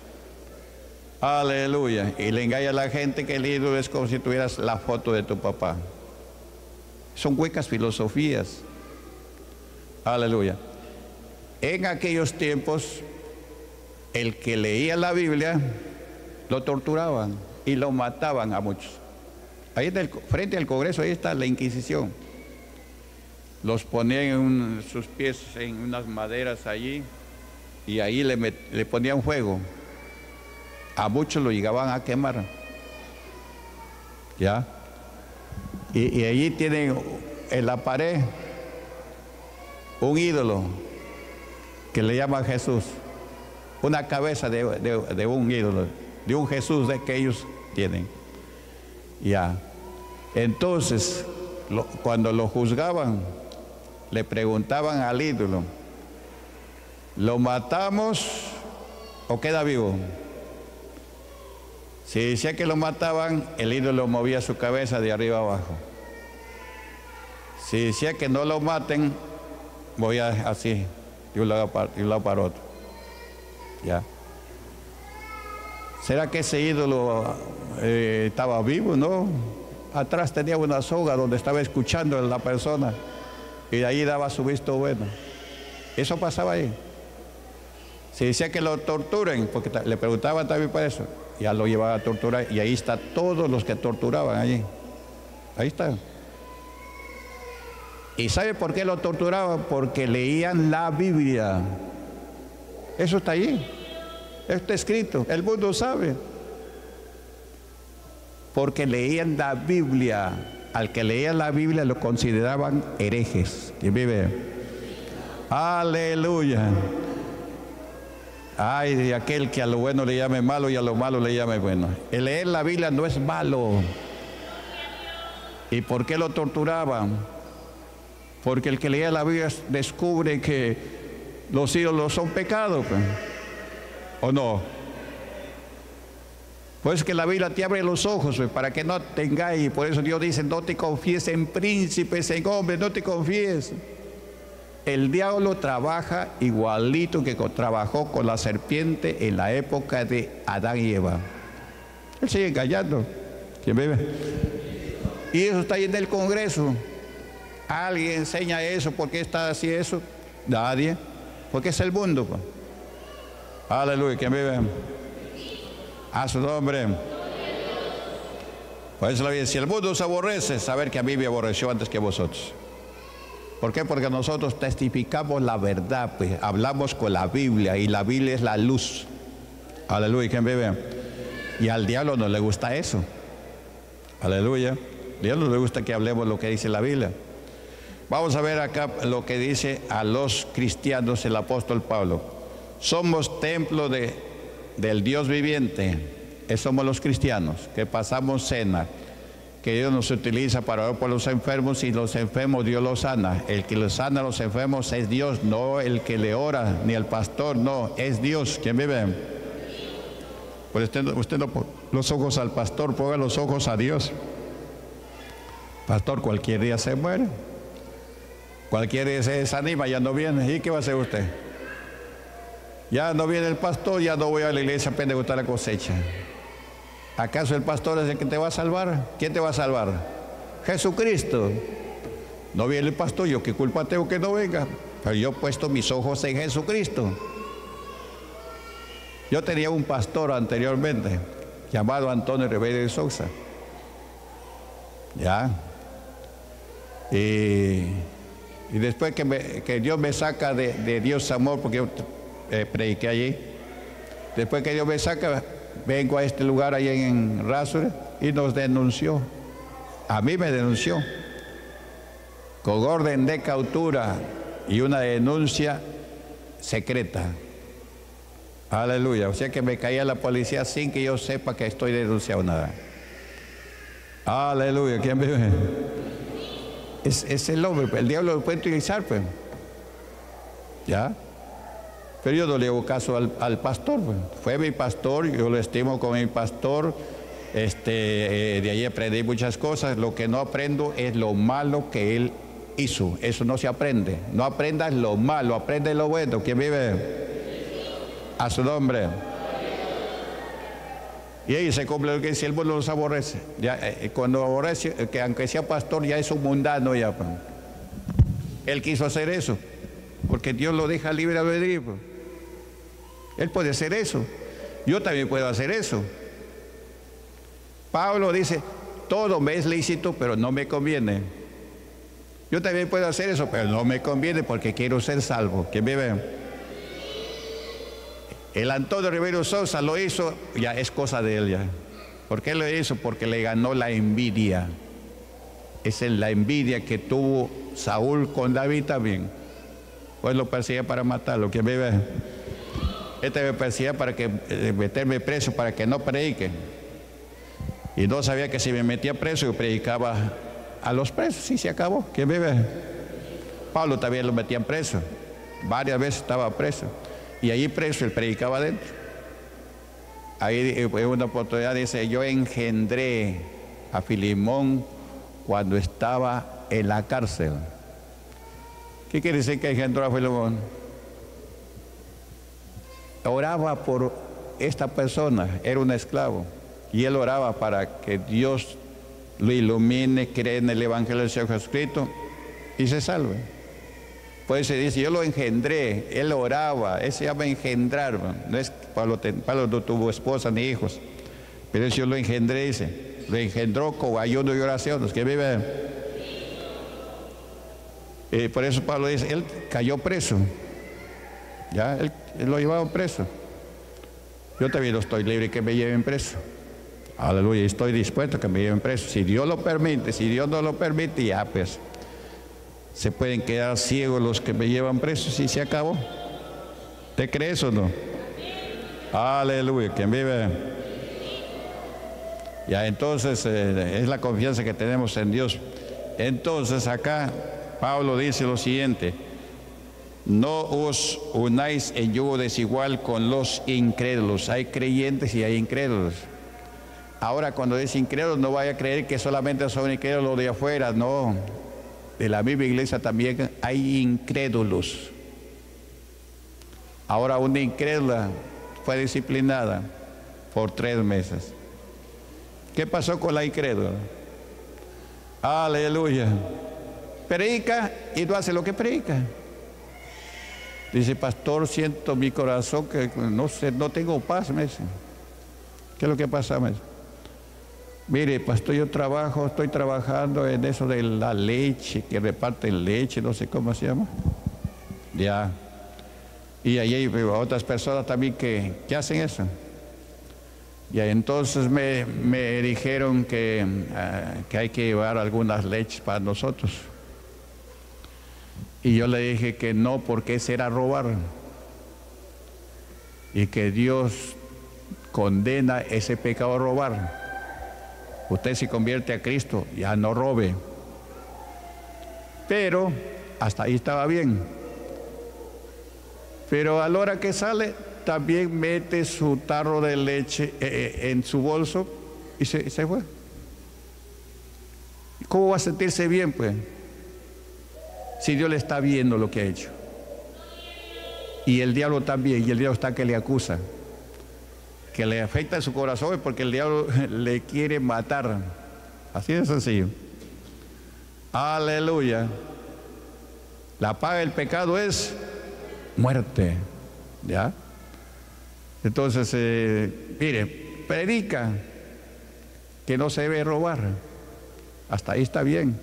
Aleluya. Y le engaña a la gente que el ídolo es como si tuvieras la foto de tu papá. Son huecas filosofías. Aleluya. En aquellos tiempos, el que leía la Biblia lo torturaban y lo mataban a muchos. Ahí en el, frente al Congreso, ahí está la Inquisición. Los ponían en un, sus pies en unas maderas allí y ahí le, met, le ponían fuego. A muchos lo llegaban a quemar. ¿Ya? Y, y allí tienen en la pared un ídolo que le llaman Jesús. Una cabeza de, de, de un ídolo, de un Jesús de que ellos tienen. Ya. Entonces, lo, cuando lo juzgaban, le preguntaban al ídolo, ¿lo matamos o queda vivo? Si decía que lo mataban, el ídolo movía su cabeza de arriba abajo. Si decía que no lo maten, movía así, de un lado para, de un lado para otro. ¿Ya? ¿Será que ese ídolo eh, estaba vivo? No. Atrás tenía una soga donde estaba escuchando a la persona y de ahí daba su visto bueno. Eso pasaba ahí. Si decía que lo torturen, porque le preguntaban también para eso, ya lo llevaban a torturar y ahí están todos los que torturaban allí. Ahí está. ¿Y sabe por qué lo torturaban? Porque leían la Biblia. Eso está allí. Está escrito. El mundo sabe. Porque leían la Biblia. Al que leía la Biblia lo consideraban herejes. ¿Quién vive? Aleluya. Ay, de aquel que a lo bueno le llame malo y a lo malo le llame bueno. El leer la Biblia no es malo. ¿Y por qué lo torturaban? Porque el que leía la Biblia descubre que los ídolos son pecados, pues. ¿O no? Pues que la Biblia te abre los ojos, pues, para que no te engañes. Por eso Dios dice, no te confíes en príncipes, en hombres, no te confíes. El diablo trabaja igualito que trabajó con la serpiente en la época de Adán y Eva. Él sigue engañando. ¿Quién vive? Y eso está ahí en el Congreso. ¿Alguien enseña eso? ¿Por qué está así eso? Nadie. Porque es el mundo, pues. Aleluya. ¿Quién vive? A su nombre. Por eso la Biblia, si el mundo os aborrece, saber que a mí me aborreció antes que a vosotros. ¿Por qué? Porque nosotros testificamos la verdad, pues hablamos con la Biblia y la Biblia es la luz. Aleluya, ¿quién vive? Y al diablo no le gusta eso. Aleluya. A Dios no le gusta que hablemos lo que dice la Biblia. Vamos a ver acá lo que dice a los cristianos el apóstol Pablo. Somos templo de, del Dios viviente. Somos los cristianos que pasamos cena, que Dios nos utiliza para orar por los enfermos y los enfermos Dios los sana. El que los sana a los enfermos es Dios, no el que le ora, ni el pastor, no, es Dios. ¿Quién vive? Pues usted, usted no ponga los ojos al pastor, ponga los ojos a Dios. Pastor, cualquier día se muere, cualquier día se desanima, ya no viene. ¿Y qué va a hacer usted? Ya no viene el pastor, ya no voy a la iglesia, apenas gusta la cosecha. ¿Acaso el pastor es el que te va a salvar? ¿Quién te va a salvar? Jesucristo. No viene el pastor, yo qué culpa tengo que no venga. Pero yo he puesto mis ojos en Jesucristo. Yo tenía un pastor anteriormente llamado Antonio Rivera de Sousa. Ya. Y, y después que, me, que Dios me saca de, de Dios amor, porque yo eh, prediqué allí. Después que Dios me saca, vengo a este lugar ahí en Rasure y nos denunció. A mí me denunció con orden de captura y una denuncia secreta. Aleluya. O sea que me caía la policía sin que yo sepa que estoy denunciado nada. Aleluya. ¿Quién vive? Es, es el hombre, el diablo lo puede utilizar, pues. ¿Ya? Pero yo no le hago caso al, al pastor, pues. Fue mi pastor, yo lo estimo como mi pastor. Este, eh, de ahí aprendí muchas cosas. Lo que no aprendo es lo malo que él hizo. Eso no se aprende. No aprendas lo malo, aprende lo bueno. ¿Quién vive? A su nombre. Y ahí se cumple lo que dice: el mundo los aborrece. Ya, eh, cuando aborrece, que aunque sea pastor, ya es un mundano ya. Pues. Él quiso hacer eso, porque Dios lo deja libre albedrío. Pues. Él puede hacer eso. Yo también puedo hacer eso. Pablo dice: todo me es lícito, pero no me conviene. Yo también puedo hacer eso, pero no me conviene porque quiero ser salvo. ¿Quién vive? El Antonio Rivera Sousa lo hizo, ya es cosa de él ya. ¿Por qué lo hizo? Porque le ganó la envidia. Esa es la envidia que tuvo Saúl con David también. Pues lo perseguía para matarlo. ¿Quién vive? Este me perseguía para que, eh, meterme preso para que no predique. Y no sabía que si me metía preso yo predicaba a los presos y se acabó. ¿Quién vive? Pablo también lo metían preso. Varias veces estaba preso. Y allí preso él predicaba adentro. Ahí en una oportunidad dice: yo engendré a Filimón cuando estaba en la cárcel. ¿Qué quiere decir que engendró a Filimón? Oraba por esta persona, era un esclavo. Y él oraba para que Dios lo ilumine, cree en el Evangelio del Señor Jesucristo y se salve. Pues se dice: yo lo engendré, él oraba, eso se llama engendrar. No es Pablo, Pablo no tuvo esposa ni hijos, pero yo lo engendré, dice, lo engendró con ayuno y oraciones. ¿Que vive? Eh, por eso Pablo dice: él cayó preso, ya, él, él lo llevaban preso. Yo también no estoy libre que me lleven preso. Aleluya, estoy dispuesto a que me lleven preso. Si Dios lo permite, si Dios no lo permite, ya pues. Se pueden quedar ciegos los que me llevan presos y se acabó. ¿Te crees o no? Aleluya. ¿Quién vive? Ya, entonces eh, es la confianza que tenemos en Dios. Entonces acá Pablo dice lo siguiente: no os unáis en yugo desigual con los incrédulos. Hay creyentes y hay incrédulos. Ahora, cuando dice incrédulos, no vaya a creer que solamente son incrédulos los de afuera, no. De la misma iglesia también hay incrédulos. Ahora una incrédula fue disciplinada por tres meses. ¿Qué pasó con la incrédula? Aleluya. Predica y no hace lo que predica. Dice: pastor, siento mi corazón que no sé, no tengo paz, me dice. ¿Qué es lo que pasa, maestro? Mire, pastor, yo trabajo, estoy trabajando en eso de la leche, que reparten leche, no sé cómo se llama. Ya. Y ahí hay otras personas también que, que hacen eso. Y entonces me, me dijeron que, uh, que hay que llevar algunas leches para nosotros. Y yo le dije que no, porque ese era robar. Y que Dios condena ese pecado, robar. Usted se convierte a Cristo, ya no robe. Pero hasta ahí estaba bien. Pero a la hora que sale, también mete su tarro de leche eh, en su bolso y se, se fue. ¿Cómo va a sentirse bien, pues? Si Dios le está viendo lo que ha hecho. Y el diablo también, y el diablo está que le acusa. Que le afecta en su corazón porque el diablo le quiere matar. Así de sencillo. Aleluya. La paga del pecado es muerte. ¿Ya? Entonces, eh, mire, predica que no se debe robar. Hasta ahí está bien.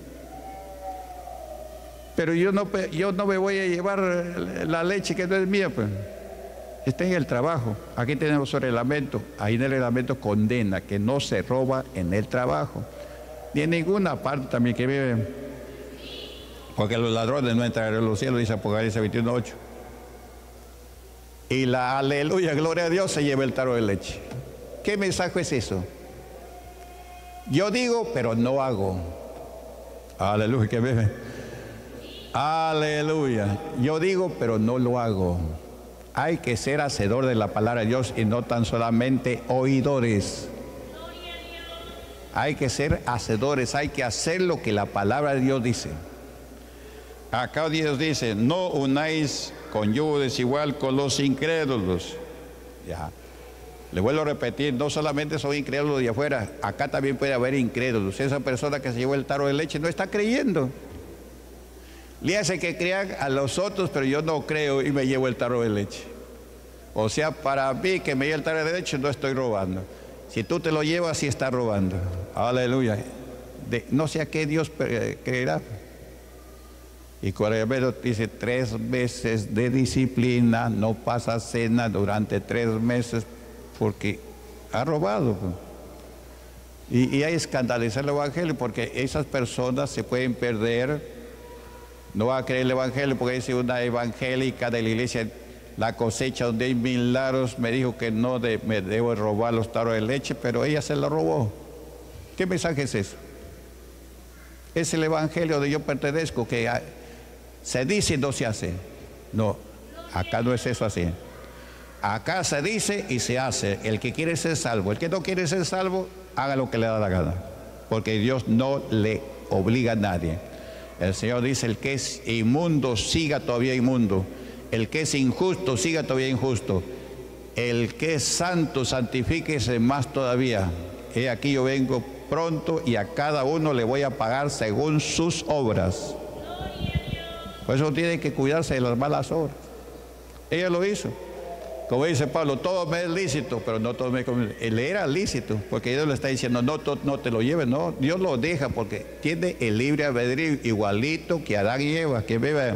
Pero yo no, yo no me voy a llevar la leche que no es mía, pues. Está en el trabao. Aquí tenemos el reglamento. Ahí en el reglamento condena que no se roba en el trabajo. Ni en ninguna parte también que vive. Porque los ladrones no entran en los cielos, dice Apocalipsis veintiuno ocho. Y la aleluya, gloria a Dios, se lleva el tarro de leche. ¿Qué mensaje es eso? Yo digo, pero no hago. Aleluya, que bebe. Aleluya. Yo digo, pero no lo hago. Hay que ser hacedor de la palabra de Dios y no tan solamente oidores. Hay que ser hacedores, hay que hacer lo que la palabra de Dios dice. Acá Dios dice, no unáis con yugo desigual con los incrédulos. Ya. Le vuelvo a repetir, no solamente son incrédulos de afuera, acá también puede haber incrédulos. Esa persona que se llevó el tarro de leche no está creyendo. Le hace que crean a los otros, pero yo no creo y me llevo el tarro de leche. O sea, para mí que me lleve el tarro de leche no estoy robando. Si tú te lo llevas, sí estás robando. Aleluya. De, no sé a qué Dios creerá. Y cuando dice tres meses de disciplina, no pasa cena durante tres meses porque ha robado. Y, y hay que escandalizar el evangelio porque esas personas se pueden perder. No va a creer el evangelio porque dice una evangélica de la iglesia La Cosecha, donde hay milagros, me dijo que no de, me debo robar los tarros de leche, pero ella se lo robó. ¿Qué mensaje es eso? Es el evangelio donde yo pertenezco, que se dice y no se hace. No, acá no es eso así. Acá se dice y se hace. El que quiere ser salvo, el que no quiere ser salvo, haga lo que le da la gana, porque Dios no le obliga a nadie. El Señor dice, el que es inmundo, siga todavía inmundo. El que es injusto, siga todavía injusto. El que es santo, santifíquese más todavía. He aquí yo vengo pronto y a cada uno le voy a pagar según sus obras. Por eso tiene que cuidarse de las malas obras. Ella lo hizo. Como dice Pablo, todo me es lícito, pero no todo me es conviene. Le era lícito, porque Dios le está diciendo, no, no te lo lleves, no. Dios lo deja porque tiene el libre albedrío igualito que Adán y Eva, que bebe.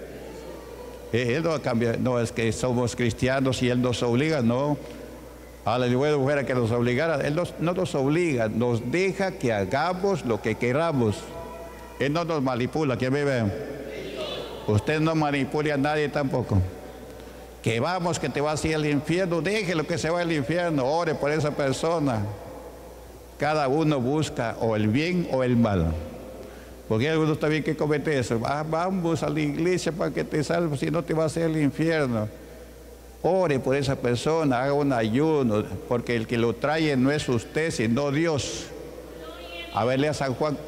Él no cambia, no es que somos cristianos y Él nos obliga, no. A la mujer que nos obligara, Él nos, no nos obliga, nos deja que hagamos lo que queramos. Él no nos manipula, que bebe. Usted no manipula a nadie tampoco. Que vamos, que te vas a ir al infierno, déjelo que se va al infierno, ore por esa persona. Cada uno busca o el bien o el mal. Porque hay algunos también que cometen eso. Ah, vamos a la iglesia para que te salves, si no te vas a ir al infierno. Ore por esa persona, haga un ayuno, porque el que lo trae no es usted, sino Dios. A verle a San Juan,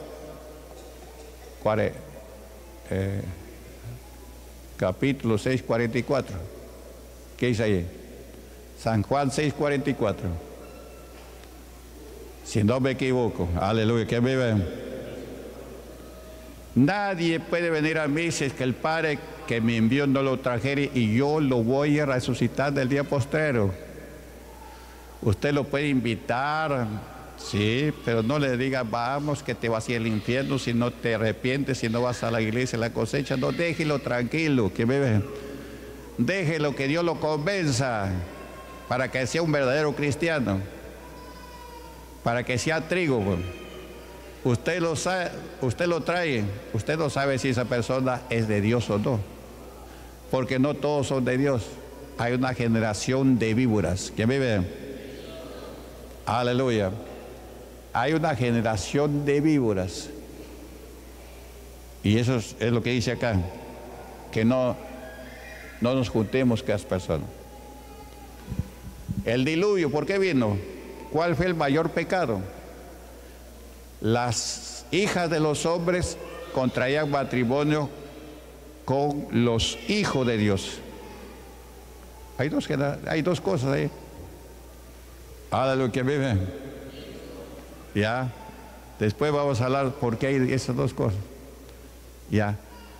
eh, capítulo seis, cuarenta y cuatro. ¿Qué dice ahí? San Juan seis, cuarenta y cuatro. Si no me equivoco, aleluya, que vive. Nadie puede venir a mí si es que el Padre que me envió no lo trajere, y yo lo voy a resucitar del día postrero. Usted lo puede invitar, sí, pero no le diga, vamos, que te vas a ir al infierno si no te arrepientes, si no vas a la iglesia, la cosecha. No, déjelo tranquilo, que bebe. Déjelo que Dios lo convenza para que sea un verdadero cristiano, para que sea trigo. Usted lo sabe, usted lo trae, usted no sabe si esa persona es de Dios o no, porque no todos son de Dios. Hay una generación de víboras. ¿Quién vive? Aleluya. Hay una generación de víboras. Y eso es, es lo que dice acá, que no, no nos juntemos con las personas. El diluvio, ¿por qué vino? ¿Cuál fue el mayor pecado? Las hijas de los hombres contraían matrimonio con los hijos de Dios. Hay dos, hay dos cosas ahí. Hágalo que vive. Ya. Después vamos a hablar por qué hay esas dos cosas. Ya.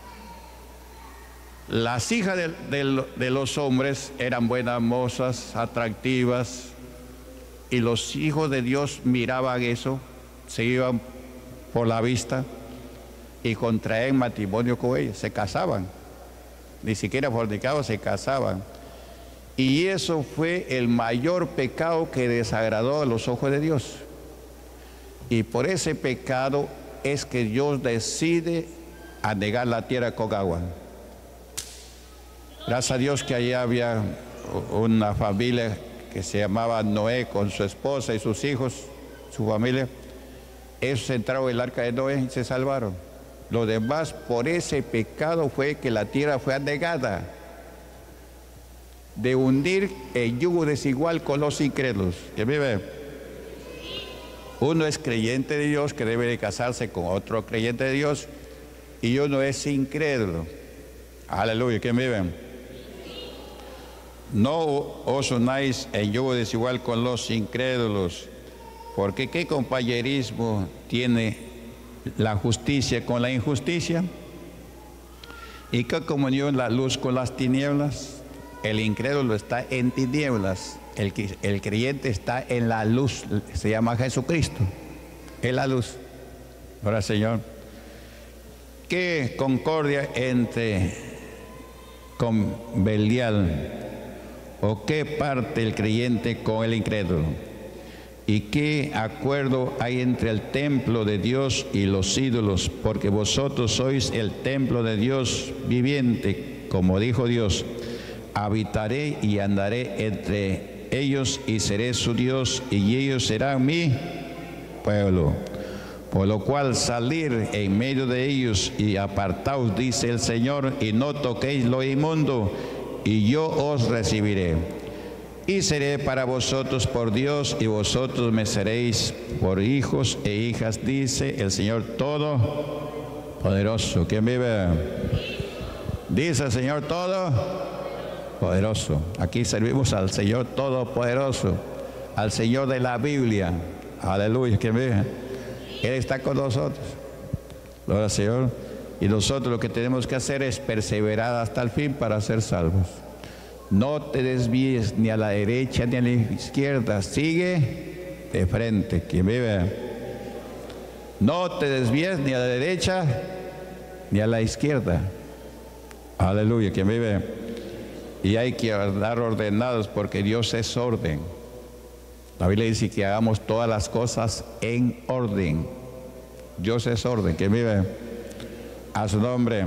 Las hijas de, de, de los hombres eran buenas mozas, atractivas, y los hijos de Dios miraban eso, se iban por la vista y contraían matrimonio con ellas, se casaban, ni siquiera fornicaban, se casaban. Y eso fue el mayor pecado que desagradó a los ojos de Dios. Y por ese pecado es que Dios decide anegar la tierra con agua. Gracias a Dios que allí había una familia que se llamaba Noé con su esposa y sus hijos, su familia. Ellos entraron en el arca de Noé y se salvaron. Lo demás, por ese pecado fue que la tierra fue anegada, de hundir el yugo desigual con los incrédulos. ¿Quién vive? Uno es creyente de Dios, que debe de casarse con otro creyente de Dios, y uno es incrédulo. Aleluya. ¿Quién vive? No os unáis en yugo desigual con los incrédulos, porque ¿qué compañerismo tiene la justicia con la injusticia? ¿Y qué comunión la luz con las tinieblas? El incrédulo está en tinieblas, el, el creyente está en la luz, se llama Jesucristo, es la luz. Ahora, Señor, ¿qué concordia entre con Belial? ¿O qué parte el creyente con el incrédulo? ¿Y qué acuerdo hay entre el templo de Dios y los ídolos? Porque vosotros sois el templo de Dios viviente, como dijo Dios. Habitaré y andaré entre ellos y seré su Dios y ellos serán mi pueblo. Por lo cual salir en medio de ellos y apartaos, dice el Señor, y no toquéis lo inmundo, y yo os recibiré. Y seré para vosotros por Dios, y vosotros me seréis por hijos e hijas, dice el Señor Todopoderoso. ¿Quién vive? Dice el Señor Todopoderoso. Aquí servimos al Señor Todopoderoso, al Señor de la Biblia. Aleluya. ¿Quién vive? Él está con nosotros. Gloria al Señor. Y nosotros lo que tenemos que hacer es perseverar hasta el fin para ser salvos. No te desvíes ni a la derecha ni a la izquierda. Sigue de frente. ¿Quién vive? No te desvíes ni a la derecha ni a la izquierda. Aleluya. ¿Quién vive? Y hay que andar ordenados porque Dios es orden. La Biblia dice que hagamos todas las cosas en orden. Dios es orden. ¿Quién vive? A su nombre.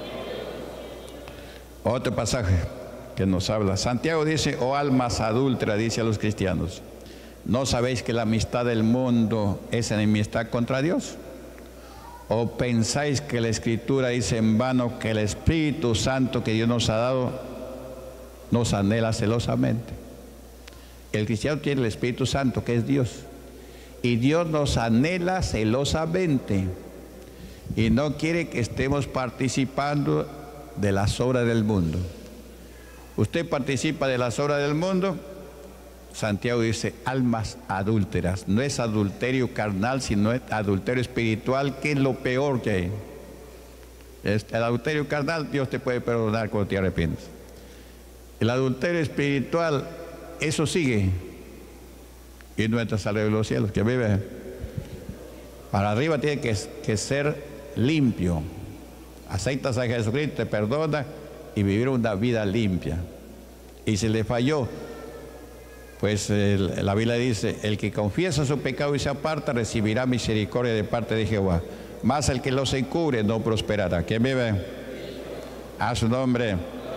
Otro pasaje que nos habla. Santiago dice: oh almas adúlteras, dice a los cristianos, ¿no sabéis que la amistad del mundo es enemistad contra Dios? ¿O pensáis que la Escritura dice en vano que el Espíritu Santo que Dios nos ha dado nos anhela celosamente? El cristiano tiene el Espíritu Santo, que es Dios, y Dios nos anhela celosamente y no quiere que estemos participando de las obras del mundo. Usted participa de las obras del mundo. Santiago dice almas adúlteras. No es adulterio carnal, sino es adulterio espiritual, que es lo peor que hay. El adulterio carnal Dios te puede perdonar cuando te arrepientes. El adulterio espiritual, eso sigue. y nuestra salud de los cielos, que vive. Para arriba tiene que, que ser limpio. Aceptas a Jesucristo, te perdona y vivir una vida limpia. Y si le falló, pues el, la Biblia dice, el que confiesa su pecado y se aparta recibirá misericordia de parte de Jehová. Mas el que los encubre no prosperará. ¿Quién vive? A su nombre.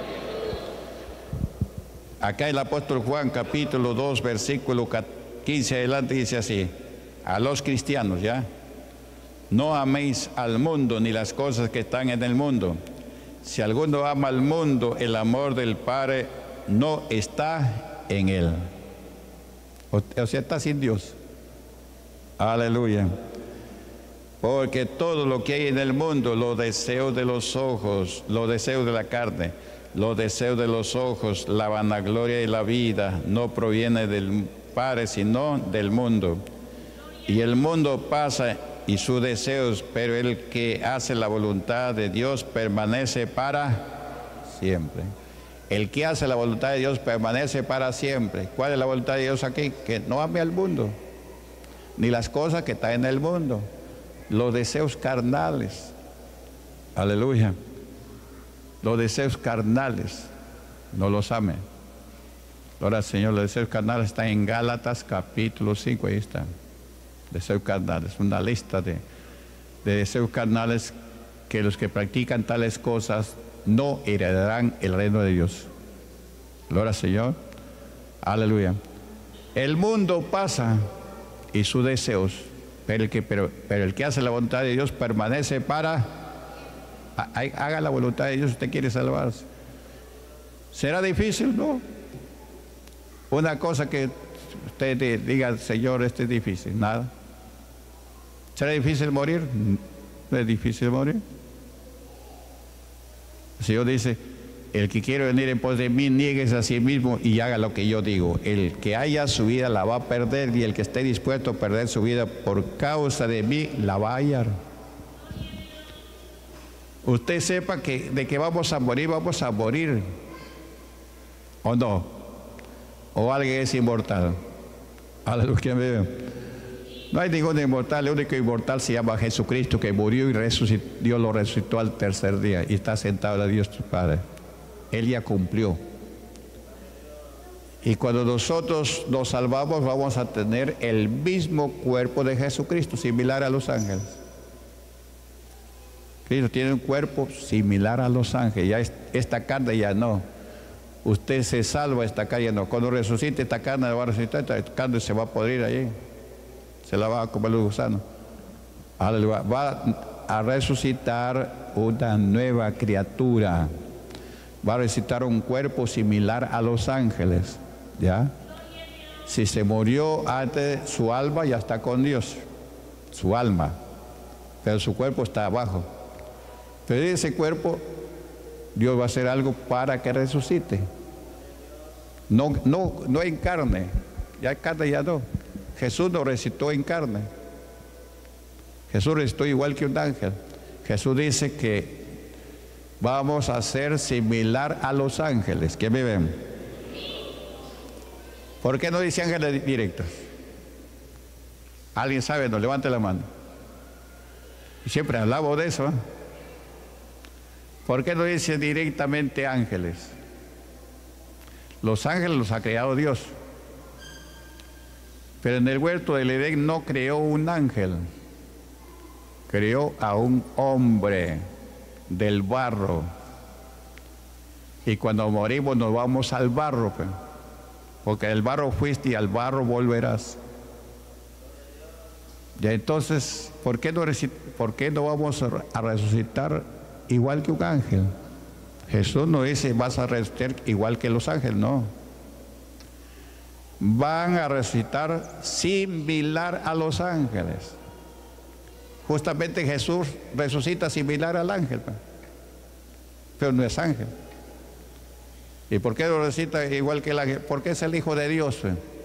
Acá el apóstol Juan, capítulo dos, versículo quince adelante, dice así: a los cristianos, ¿ya? No améis al mundo ni las cosas que están en el mundo. Si alguno ama al mundo, el amor del Padre no está en él. O, o sea, está sin Dios. Aleluya. Porque todo lo que hay en el mundo, los deseos de los ojos, los deseos de la carne, los deseos de los ojos, la vanagloria de la vida, no proviene del Padre, sino del mundo. Y el mundo pasa y sus deseos, pero el que hace la voluntad de Dios permanece para siempre. El que hace la voluntad de Dios permanece para siempre. ¿Cuál es la voluntad de Dios aquí? Que no ame al mundo, ni las cosas que están en el mundo, los deseos carnales. Aleluya. Los deseos carnales, no los ame. Ahora, Señor, los deseos carnales están en Gálatas capítulo cinco, ahí están. Deseos carnales, una lista de, de deseos carnales que los que practican tales cosas no heredarán el reino de Dios. Gloria al Señor. Aleluya. El mundo pasa y sus deseos, pero el que, pero, pero el que hace la voluntad de Dios permanece para... Haga la voluntad de Dios si usted quiere salvarse. ¿Será difícil? No. Una cosa que usted diga, Señor, esto es difícil, nada. ¿Será difícil morir? No es difícil morir. El Señor dice, el que quiere venir en pos de mí, niéguese a sí mismo y haga lo que yo digo. El que haya su vida la va a perder, y el que esté dispuesto a perder su vida por causa de mí, la va a hallar. Usted sepa que de que vamos a morir, vamos a morir. ¿O no? ¿O alguien es inmortal? Aleluya. No hay ningún inmortal. El único inmortal se llama Jesucristo, que murió y resucitó. Dios lo resucitó al tercer día y está sentado a Dios tu Padre. Él ya cumplió. Y cuando nosotros nos salvamos, vamos a tener el mismo cuerpo de Jesucristo, similar a los ángeles. Cristo tiene un cuerpo similar a los ángeles. Ya esta carne ya no. Usted se salva, esta carne ya no. Cuando resucite, esta carne va a resucitar, esta carne se va a podrir allí. Se la va a comer los gusanos. Va a resucitar una nueva criatura. Va a resucitar un cuerpo similar a los ángeles. ¿Ya? Si se murió antes, su alma ya está con Dios. Su alma. Pero su cuerpo está abajo. Pero ese cuerpo, Dios va a hacer algo para que resucite. No, no, no en carne. Ya en carne ya no. Jesús no resucitó en carne. Jesús resucitó igual que un ángel. Jesús dice que vamos a ser similar a los ángeles. ¿Qué me ven? ¿Por qué no dice ángeles directos? ¿Alguien sabe? No, levante la mano. Y siempre hablamos de eso, ¿eh? ¿Por qué no dice directamente ángeles? Los ángeles los ha creado Dios. Pero en el huerto del Edén no creó un ángel. Creó a un hombre del barro. Y cuando morimos nos vamos al barro, pues. Porque del barro fuiste y al barro volverás. Y entonces, ¿por qué no, por qué no vamos a resucitar igual que un ángel? Jesús no dice vas a resucitar igual que los ángeles, no. Van a resucitar similar a los ángeles. Justamente Jesús resucita similar al ángel, pero no es ángel. ¿Y por qué no resucita igual que el ángel? Porque es el Hijo de Dios.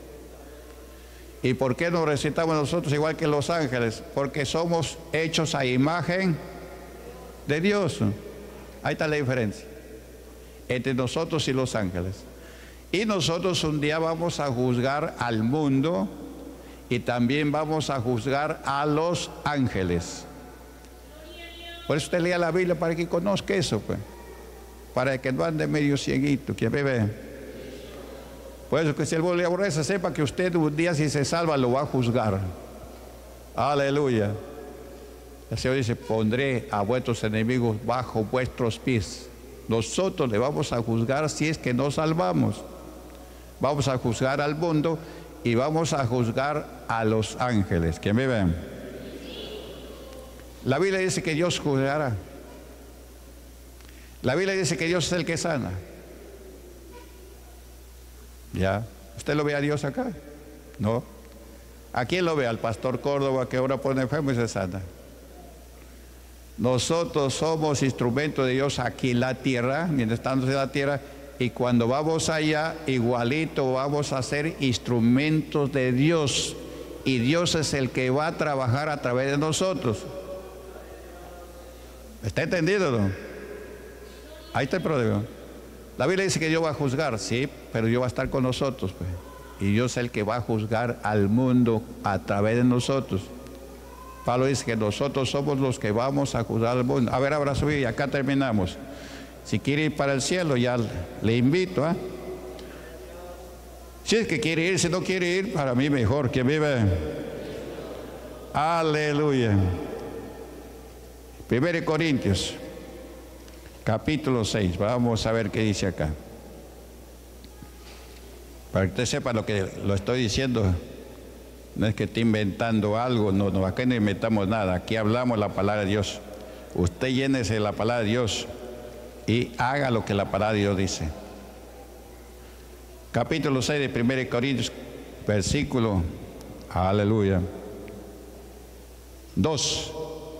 ¿Y por qué nos resucitamos nosotros igual que los ángeles? Porque somos hechos a imagen de Dios. Ahí está la diferencia entre nosotros y los ángeles. Y nosotros un día vamos a juzgar al mundo y también vamos a juzgar a los ángeles. Por eso usted lea la Biblia para que conozca eso, pues. Para que no ande medio cieguito, ¿quién me ve? Por eso que si el le aborrece, sepa que usted un día si se salva lo va a juzgar. Aleluya. El Señor dice, pondré a vuestros enemigos bajo vuestros pies. Nosotros le vamos a juzgar si es que nos salvamos. Vamos a juzgar al mundo y vamos a juzgar a los ángeles. ¿Quién me ven? La Biblia dice que Dios juzgará. La Biblia dice que Dios es el que sana. ¿Ya? ¿Usted lo ve a Dios acá? No. ¿A quién lo ve? Al pastor Córdoba, que ahora pone enfermo y se sana. Nosotros somos instrumentos de Dios aquí en la tierra, mientras estamos en la tierra, y cuando vamos allá, igualito vamos a ser instrumentos de Dios, y Dios es el que va a trabajar a través de nosotros. ¿Está entendido, no? Ahí está el problema. La Biblia dice que Dios va a juzgar, sí, pero Dios va a estar con nosotros, pues. Y Dios es el que va a juzgar al mundo a través de nosotros. Pablo dice que nosotros somos los que vamos a juzgar al mundo. A ver, abra su Biblia, acá terminamos. Si quiere ir para el cielo, ya le invito, ¿eh? Si es que quiere ir, si no quiere ir, para mí mejor, que vive. Aleluya. Primero Corintios, capítulo seis. Vamos a ver qué dice acá. Para que usted sepa lo que lo estoy diciendo. No es que esté inventando algo, no, no, acá no inventamos nada, aquí hablamos la palabra de Dios. Usted llénese de la palabra de Dios y haga lo que la palabra de Dios dice. Capítulo seis de primero Corintios, versículo, aleluya, dos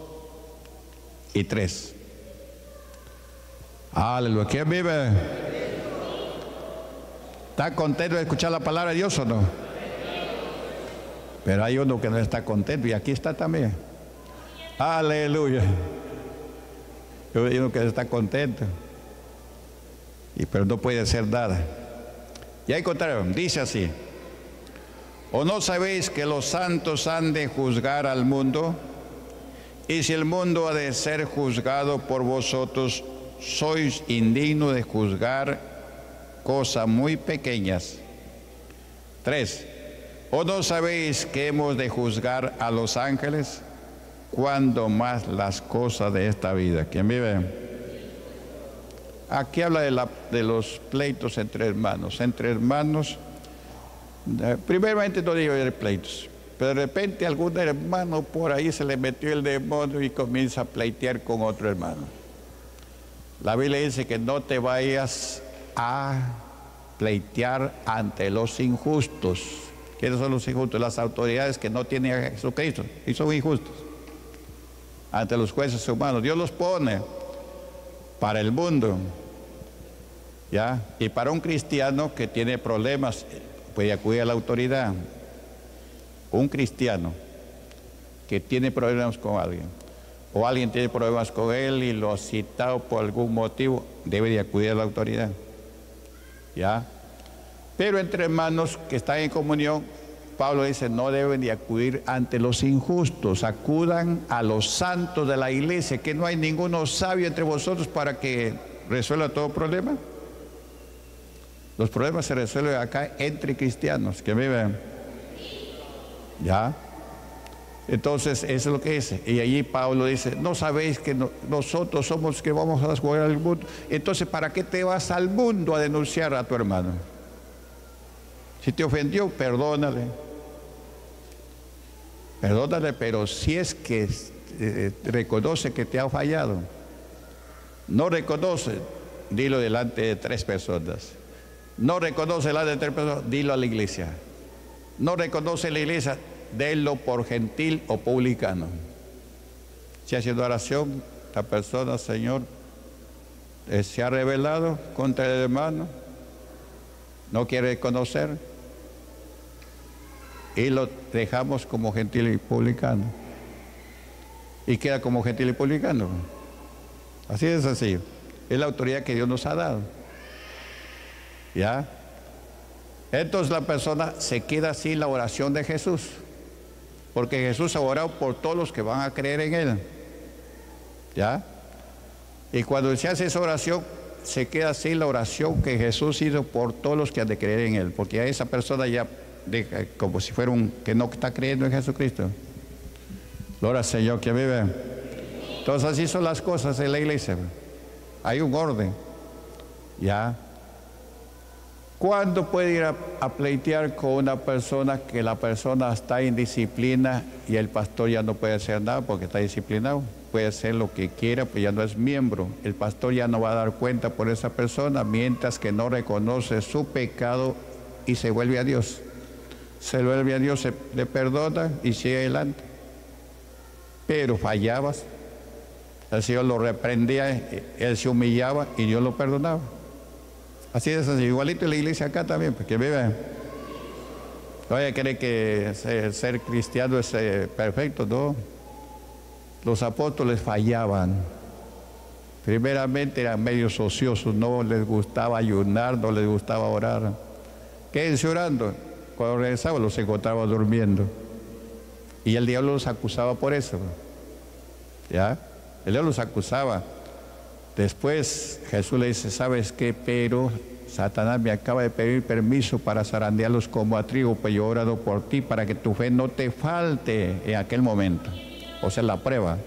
y tres. Aleluya. ¿Quién vive? ¿Está contento de escuchar la palabra de Dios o no? Pero hay uno que no está contento y aquí está también. Aleluya. Hay uno que está contento, y pero no puede hacer nada. Y ahí encontraron, dice así: ¿o no sabéis que los santos han de juzgar al mundo? Y si el mundo ha de ser juzgado por vosotros, sois indignos de juzgar cosas muy pequeñas. Tres. ¿O no sabéis que hemos de juzgar a los ángeles? Cuando más las cosas de esta vida. ¿Quién vive? Aquí habla de, la, de los pleitos entre hermanos. Entre hermanos, eh, primeramente no digo de pleitos, pero de repente algún hermano por ahí se le metió el demonio y comienza a pleitear con otro hermano. La Biblia dice que no te vayas a pleitear ante los injustos. ¿Quiénes son los injustos? Las autoridades que no tienen a Jesucristo y son injustos ante los jueces humanos. Dios los pone para el mundo, ¿ya? Y para un cristiano que tiene problemas, puede acudir a la autoridad. Un cristiano que tiene problemas con alguien, o alguien tiene problemas con él y lo ha citado por algún motivo, debe de acudir a la autoridad, ¿ya? Pero entre hermanos que están en comunión, Pablo dice, no deben de acudir ante los injustos, acudan a los santos de la iglesia, que no hay ninguno sabio entre vosotros para que resuelva todo problema. Los problemas se resuelven acá entre cristianos que viven. ¿Ya? Entonces, eso es lo que dice. Y allí Pablo dice, ¿no sabéis que no, nosotros somos los que vamos a jugar al mundo? Entonces, ¿para qué te vas al mundo a denunciar a tu hermano? Si te ofendió, perdónale. Perdónale, pero si es que eh, reconoce que te ha fallado. No reconoce, dilo delante de tres personas. No reconoce delante de tres personas, dilo a la iglesia. No reconoce la iglesia, délo por gentil o publicano. Si haciendo oración, la persona, Señor, eh, se ha rebelado contra el hermano, no quiere reconocer, y lo dejamos como gentil y publicano. Y queda como gentil y publicano. Así de sencillo. Es la autoridad que Dios nos ha dado. ¿Ya? Entonces la persona se queda sin la oración de Jesús. porque Jesús ha orado por todos los que van a creer en Él. ¿Ya? Y cuando se hace esa oración, se queda así la oración que Jesús hizo por todos los que han de creer en Él, porque a esa persona ya deja como si fuera un que no está creyendo en Jesucristo. Gloria al Señor que vive. Entonces así son las cosas en la iglesia. Hay un orden. ¿Ya? ¿Cuándo puede ir a, a pleitear con una persona que la persona está en disciplina y el pastor ya no puede hacer nada porque está disciplinado? Puede hacer lo que quiera, pero ya no es miembro. El pastor ya no va a dar cuenta por esa persona mientras que no reconoce su pecado y se vuelve a Dios. Se vuelve a Dios, se le perdona y sigue adelante. Pero fallabas. El Señor lo reprendía, él se humillaba y Dios lo perdonaba. Así es, así, igualito en la iglesia acá también, porque vive. No vaya a creer que ser, ser cristiano es eh, perfecto, no. Los apóstoles fallaban. Primeramente eran medios ociosos, no les gustaba ayunar, no les gustaba orar. Quédense orando. Cuando regresaban los encontraba durmiendo. Y el diablo los acusaba por eso. ¿Ya? El diablo los acusaba. Después Jesús le dice, ¿sabes qué? Pero Satanás me acaba de pedir permiso para zarandearlos como a trigo, pues yo he orado por ti para que tu fe no te falte en aquel momento. O sea, la prueba.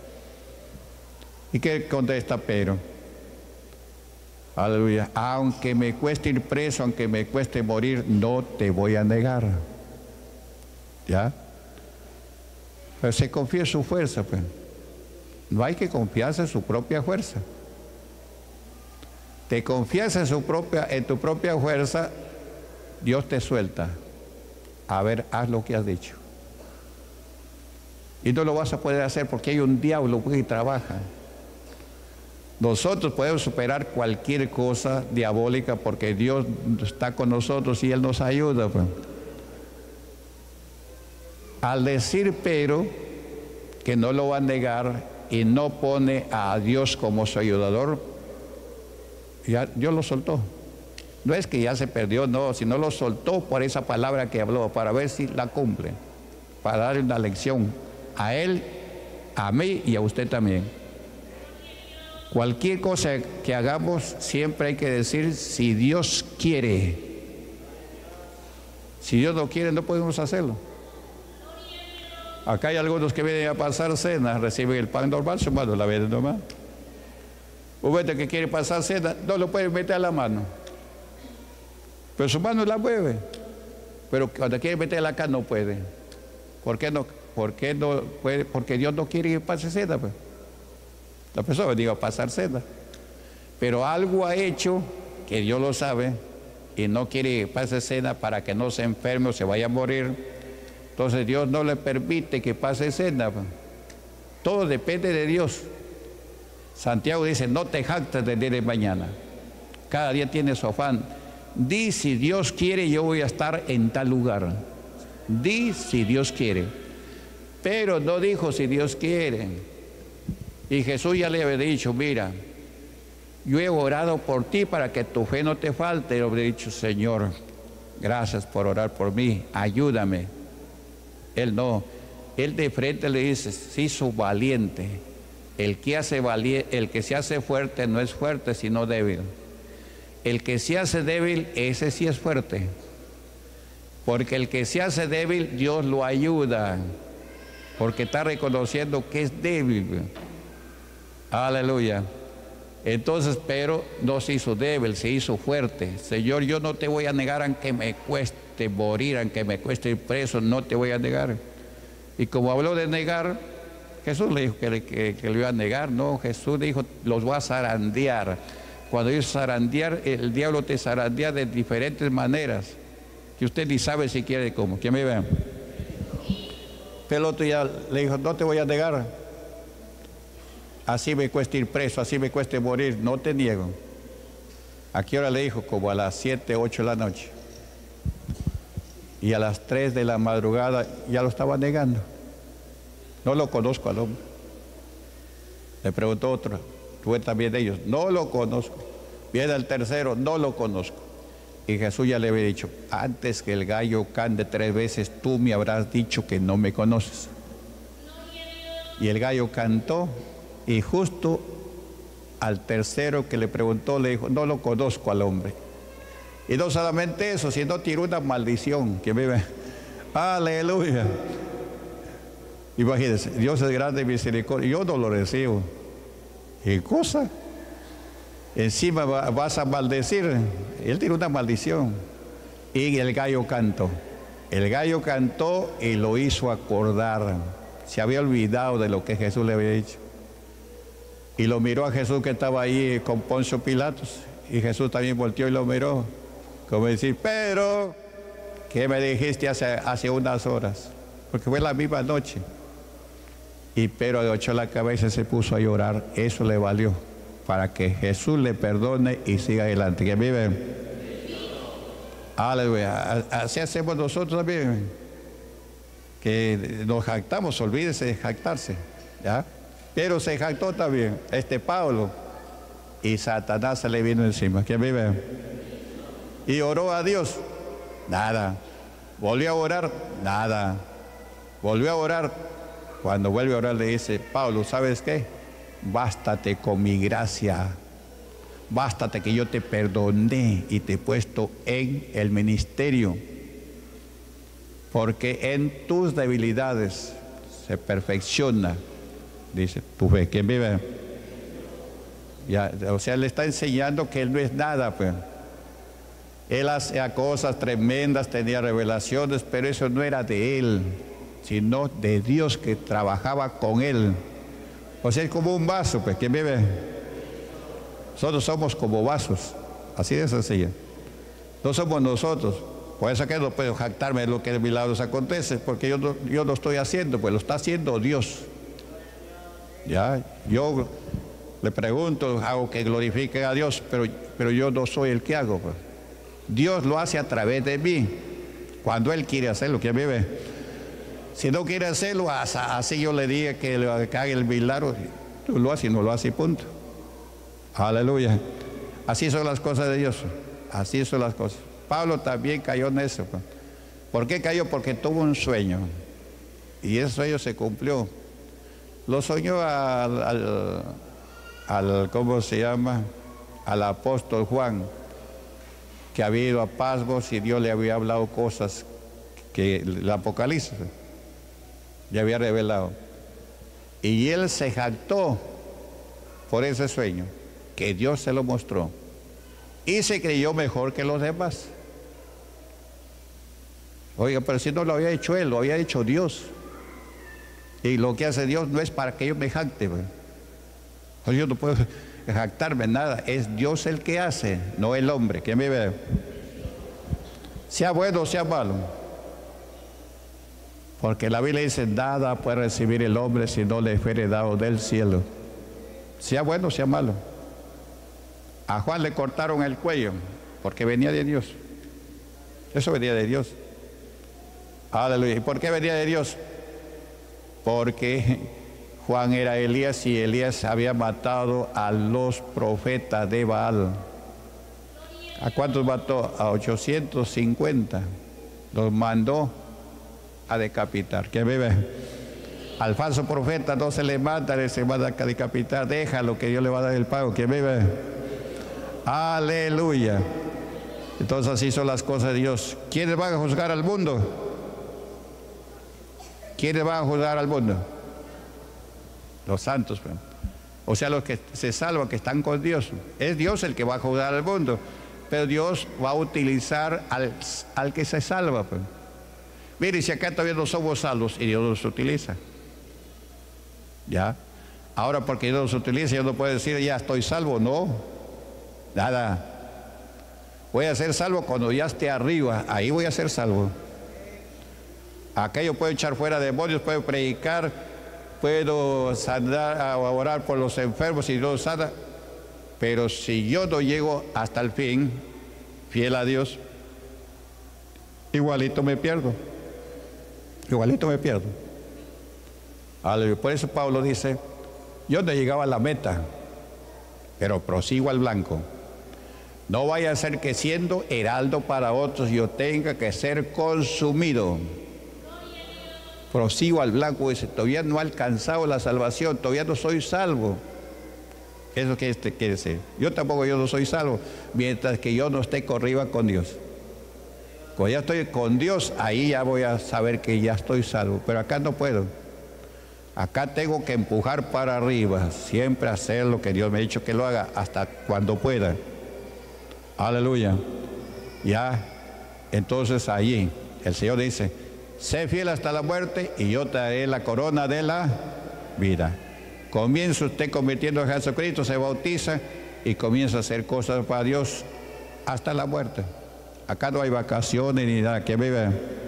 ¿Y qué contesta Pedro? Aleluya. Aunque me cueste ir preso, aunque me cueste morir, no te voy a negar. ¿Ya? Pero se confía en su fuerza, pues. No hay que confiarse en su propia fuerza. Te confías en, su propia, en tu propia fuerza, Dios te suelta. A ver, haz lo que has dicho. Y no lo vas a poder hacer porque hay un diablo que trabaja. Nosotros podemos superar cualquier cosa diabólica porque Dios está con nosotros y Él nos ayuda. Pues. Al decir pero que no lo va a negar y no pone a Dios como su ayudador, ya Dios lo soltó. No es que ya se perdió, no, sino lo soltó por esa palabra que habló, para ver si la cumple, para darle una lección a él, a mí y a usted también. Cualquier cosa que hagamos, siempre hay que decir, si Dios quiere. Si Dios no quiere, no podemos hacerlo. Acá hay algunos que vienen a pasar cena, reciben el pan normal, su mano la ven nomás. Un momento que quiere pasar cena, no lo puede meter a la mano. Pero su mano la mueve. Pero cuando quiere meterla acá no puede. ¿Por qué no? ¿Por qué no puede? Porque Dios no quiere que pase cena. Pues. La persona diga pasar cena. Pero algo ha hecho que Dios lo sabe y no quiere que pase cena para que no se enferme o se vaya a morir. Entonces Dios no le permite que pase cena. Pues. Todo depende de Dios. Santiago dice, no te jactes del día de mañana. Cada día tiene su afán. Di, si Dios quiere, yo voy a estar en tal lugar. Di, si Dios quiere. Pero no dijo, si Dios quiere. Y Jesús ya le había dicho, mira, yo he orado por ti para que tu fe no te falte. Y le había dicho, Señor, gracias por orar por mí, ayúdame. Él no. Él de frente le dice, sí, su valiente. El que, hace valie, el que se hace fuerte no es fuerte, sino débil. El que se hace débil, ese sí es fuerte. Porque el que se hace débil, Dios lo ayuda. Porque está reconociendo que es débil. Aleluya. Entonces, pero no se hizo débil, se hizo fuerte. Señor, yo no te voy a negar aunque me cueste morir, aunque me cueste ir preso, no te voy a negar. Y como habló de negar, Jesús le dijo que, que, que lo iba a negar. No, Jesús dijo, los voy a zarandear. Cuando dice zarandear, el diablo te zarandea de diferentes maneras, que usted ni sabe si quiere cómo. ¿Quién me ve? Pero el otro ya le dijo, no te voy a negar. Así me cuesta ir preso, así me cuesta morir, no te niego. ¿A qué hora le dijo? Como a las siete, ocho de la noche. Y a las tres de la madrugada ya lo estaba negando. No lo conozco al hombre. Le preguntó otro, tú eres también de ellos. No lo conozco. Viene el tercero, no lo conozco. Y Jesús ya le había dicho, antes que el gallo cante tres veces, tú me habrás dicho que no me conoces. Y el gallo cantó, y justo al tercero que le preguntó, le dijo, no lo conozco al hombre. Y no solamente eso, sino tiró una maldición que vive. Aleluya. Imagínense, Dios es grande y misericordia. Yo no lo recibo. ¿Y cosa? Encima vas a maldecir. Él tiró una maldición. Y el gallo cantó. El gallo cantó y lo hizo acordar. Se había olvidado de lo que Jesús le había dicho. Y lo miró a Jesús que estaba ahí con Poncio Pilatos. Y Jesús también volteó y lo miró. Como decir, pero, ¿qué me dijiste hace, hace unas horas? Porque fue la misma noche. Y pero agachó la cabeza y se puso a llorar. Eso le valió para que Jesús le perdone y siga adelante. ¿Que vive? Aleluya. Así hacemos nosotros también. Que nos jactamos, olvídese de jactarse. ¿Ya? Pero se jactó también este Pablo. Y Satanás se le vino encima. ¿Que vive? Y oró a Dios. Nada. Volvió a orar. Nada. Volvió a orar. Cuando vuelve a orar le dice, Pablo, ¿sabes qué? Bástate con mi gracia. Bástate que yo te perdoné y te he puesto en el ministerio. Porque en tus debilidades se perfecciona, dice, tu fe. ¿Quién vive? Ya, o sea, le está enseñando que él no es nada, pues. Él hacía cosas tremendas, tenía revelaciones, pero eso no era de él, sino de Dios que trabajaba con él. O sea, es como un vaso, pues. ¿Quién vive? Nosotros somos como vasos, así de sencillo. No somos nosotros. Por eso que no puedo jactarme de lo que de milagros acontece, porque yo no, yo no estoy haciendo, pues lo está haciendo Dios. Ya, yo le pregunto, hago que glorifique a Dios, pero, pero yo no soy el que hago, pues. Dios lo hace a través de mí, cuando Él quiere hacerlo. ¿Quién vive? Si no quiere hacerlo, así yo le diga que le haga el milagro, lo hace y no lo hace y punto. Aleluya. Así son las cosas de Dios. Así son las cosas. Pablo también cayó en eso. ¿Por qué cayó? Porque tuvo un sueño. Y ese sueño se cumplió. Lo soñó al, al, al ¿cómo se llama? Al apóstol Juan, que había ido a Patmos y Dios le había hablado cosas que el Apocalipsis le había revelado. Y él se jactó por ese sueño, que Dios se lo mostró. Y se creyó mejor que los demás. Oiga, pero si no lo había hecho él, lo había hecho Dios. Y lo que hace Dios no es para que yo me jacte. Pues yo no puedo jactarme nada. Es Dios el que hace, no el hombre. ¿Quién me ve? Sea bueno o sea malo. Porque la Biblia dice, nada puede recibir el hombre si no le fuere dado del cielo. Sea bueno o sea malo. A Juan le cortaron el cuello porque venía de Dios. Eso venía de Dios. Aleluya. ¿Y por qué venía de Dios? Porque Juan era Elías y Elías había matado a los profetas de Baal. ¿A cuántos mató? A ochocientos cincuenta. Los mandó a decapitar. ¿Quién vive? Al falso profeta no se le mata, se manda a decapitar. Déjalo que Dios le va a dar el pago. ¿Quién vive? Aleluya. Entonces así son las cosas de Dios. ¿Quiénes van a juzgar al mundo? ¿Quiénes van a juzgar al mundo? Los santos. O sea, los que se salvan, que están con Dios. Es Dios el que va a juzgar al mundo. Pero Dios va a utilizar al, al que se salva. Pues. Mire, si acá todavía no somos salvos y Dios los utiliza. ¿Ya? Ahora porque Dios los utiliza, yo no puedo decir, ya estoy salvo. No. Nada. Voy a ser salvo cuando ya esté arriba. Ahí voy a ser salvo. Acá yo puedo echar fuera demonios, puedo predicar, puedo sanar, a orar por los enfermos y Dios sana. Pero si yo no llego hasta el fin, fiel a Dios, igualito me pierdo. Igualito me pierdo. Aleluya. Por eso Pablo dice, yo no llegaba a la meta, pero prosigo al blanco. No vaya a ser que siendo heraldo para otros yo tenga que ser consumido. Prosigo al blanco, dice, todavía no he alcanzado la salvación, todavía no soy salvo. Eso que este quiere decir. Yo tampoco, yo no soy salvo, mientras que yo no esté corriba con Dios. Cuando ya estoy con Dios, ahí ya voy a saber que ya estoy salvo, pero acá no puedo. Acá tengo que empujar para arriba, siempre hacer lo que Dios me ha dicho que lo haga, hasta cuando pueda. Aleluya. Ya, entonces allí el Señor dice, sé fiel hasta la muerte y yo te daré la corona de la vida. Comienza usted convirtiendo a Jesucristo, se bautiza y comienza a hacer cosas para Dios hasta la muerte. Acá no hay vacaciones ni nada, que vive.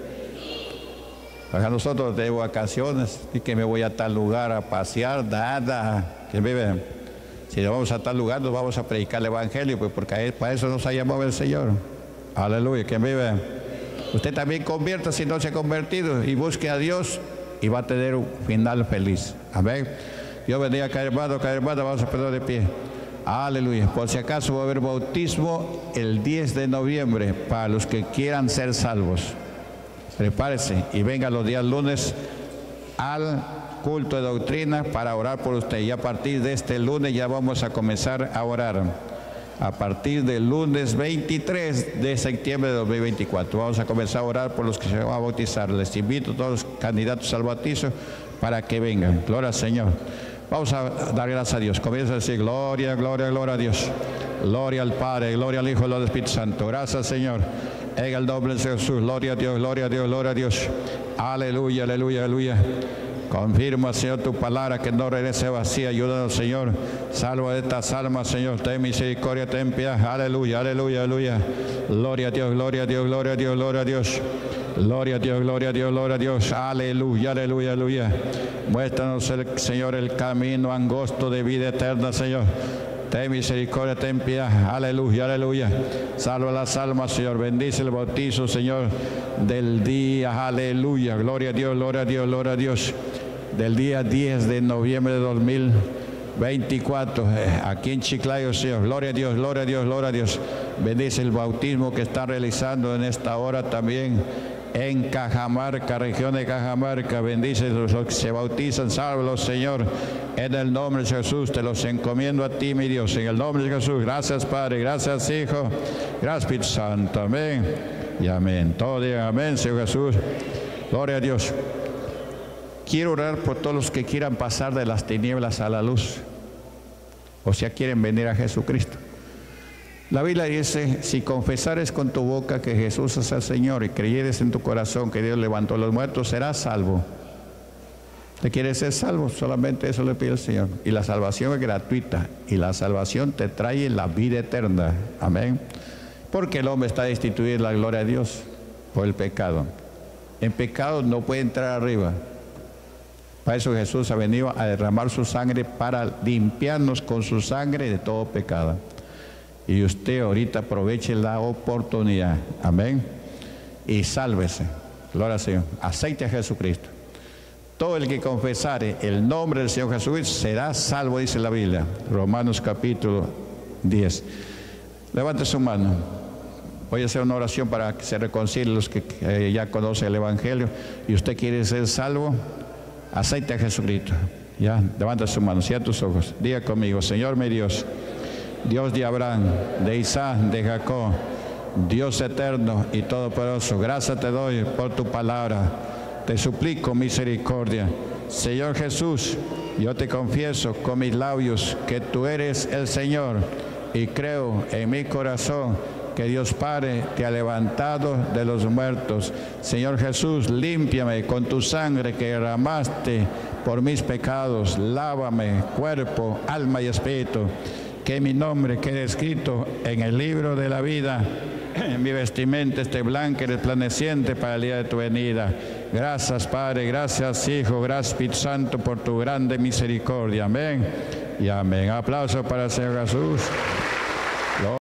Acá nosotros tenemos vacaciones y que me voy a tal lugar a pasear, nada, que vive. Si nos vamos a tal lugar, nos vamos a predicar el Evangelio, pues porque para eso nos ha llamado el Señor. Aleluya, que vive. Usted también convierta si no se ha convertido y busque a Dios y va a tener un final feliz. Amén. Dios bendiga a cada hermano, cada hermana, vamos a poner de pie. Aleluya. Por si acaso va a haber bautismo el diez de noviembre para los que quieran ser salvos. Prepárese y venga los días lunes al culto de doctrina para orar por usted. Y a partir de este lunes ya vamos a comenzar a orar. A partir del lunes veintitrés de septiembre de dos mil veinticuatro vamos a comenzar a orar por los que se van a bautizar. Les invito a todos los candidatos al bautizo para que vengan. Gloria al Señor. Vamos a dar gracias a Dios. Comienza a decir gloria, gloria, gloria a Dios. Gloria al Padre, gloria al Hijo y al Espíritu Santo. Gracias, Señor. En el nombre de Jesús, gloria a Dios, gloria a Dios, gloria a Dios. Aleluya, aleluya, aleluya. Confirma, Señor, tu palabra que no regrese vacía. Ayúdanos, Señor. Salva de estas almas, Señor. Ten misericordia, ten piedad. Aleluya, aleluya, aleluya. Gloria a Dios, gloria a Dios, gloria a Dios, gloria a Dios. Gloria a Dios, gloria a Dios, gloria a Dios. Aleluya, aleluya, aleluya. Muéstranos, el, Señor, el camino angosto de vida eterna, Señor. Ten misericordia, ten piedad. Aleluya, aleluya. Salva las almas, Señor. Bendice el bautizo, Señor, del día. Aleluya. Gloria a Dios, gloria a Dios, gloria a Dios. Del día diez de noviembre de dos mil veinticuatro, eh, aquí en Chiclayo, Señor. Gloria a Dios, gloria a Dios, gloria a Dios. Bendice el bautismo que está realizando en esta hora también en Cajamarca, región de Cajamarca. Bendice los que se bautizan, sálvalos, Señor, en el nombre de Jesús. Te los encomiendo a ti, mi Dios, en el nombre de Jesús. Gracias, Padre, gracias, Hijo, gracias, Espíritu Santo. Amén y amén. Todo digan amén, Señor Jesús. Gloria a Dios. Quiero orar por todos los que quieran pasar de las tinieblas a la luz, o sea, quieren venir a Jesucristo. La Biblia dice, si confesares con tu boca que Jesús es el Señor y creyeres en tu corazón que Dios levantó a los muertos, serás salvo. ¿Te quieres ser salvo? Solamente eso le pide el Señor. Y la salvación es gratuita, y la salvación te trae la vida eterna. Amén. Porque el hombre está destituido de la gloria de Dios por el pecado. En pecado no puede entrar arriba. Para eso Jesús ha venido a derramar su sangre para limpiarnos con su sangre de todo pecado. Y usted ahorita aproveche la oportunidad. Amén. Y sálvese. Gloria al Señor. Aceite a Jesucristo. Todo el que confesare el nombre del Señor Jesús será salvo, dice la Biblia. Romanos capítulo diez. Levante su mano. Voy a hacer una oración para que se reconcilien los que eh, ya conocen el Evangelio. Y usted quiere ser salvo, aceite a Jesucristo. Ya, levanta su mano, cierra tus ojos. Diga conmigo, Señor mi Dios, Dios de Abraham, de Isaac, de Jacob, Dios eterno y todopoderoso, gracias te doy por tu palabra. Te suplico misericordia. Señor Jesús, yo te confieso con mis labios que tú eres el Señor, y creo en mi corazón que Dios Padre te ha levantado de los muertos. Señor Jesús, límpiame con tu sangre que derramaste por mis pecados. Lávame cuerpo, alma y espíritu. Que mi nombre quede escrito en el libro de la vida. Mi vestimenta esté blanca y resplandeciente para el día de tu venida. Gracias, Padre, gracias, Hijo, gracias, Espíritu Santo, por tu grande misericordia. Amén y amén. Aplauso para el Señor Jesús.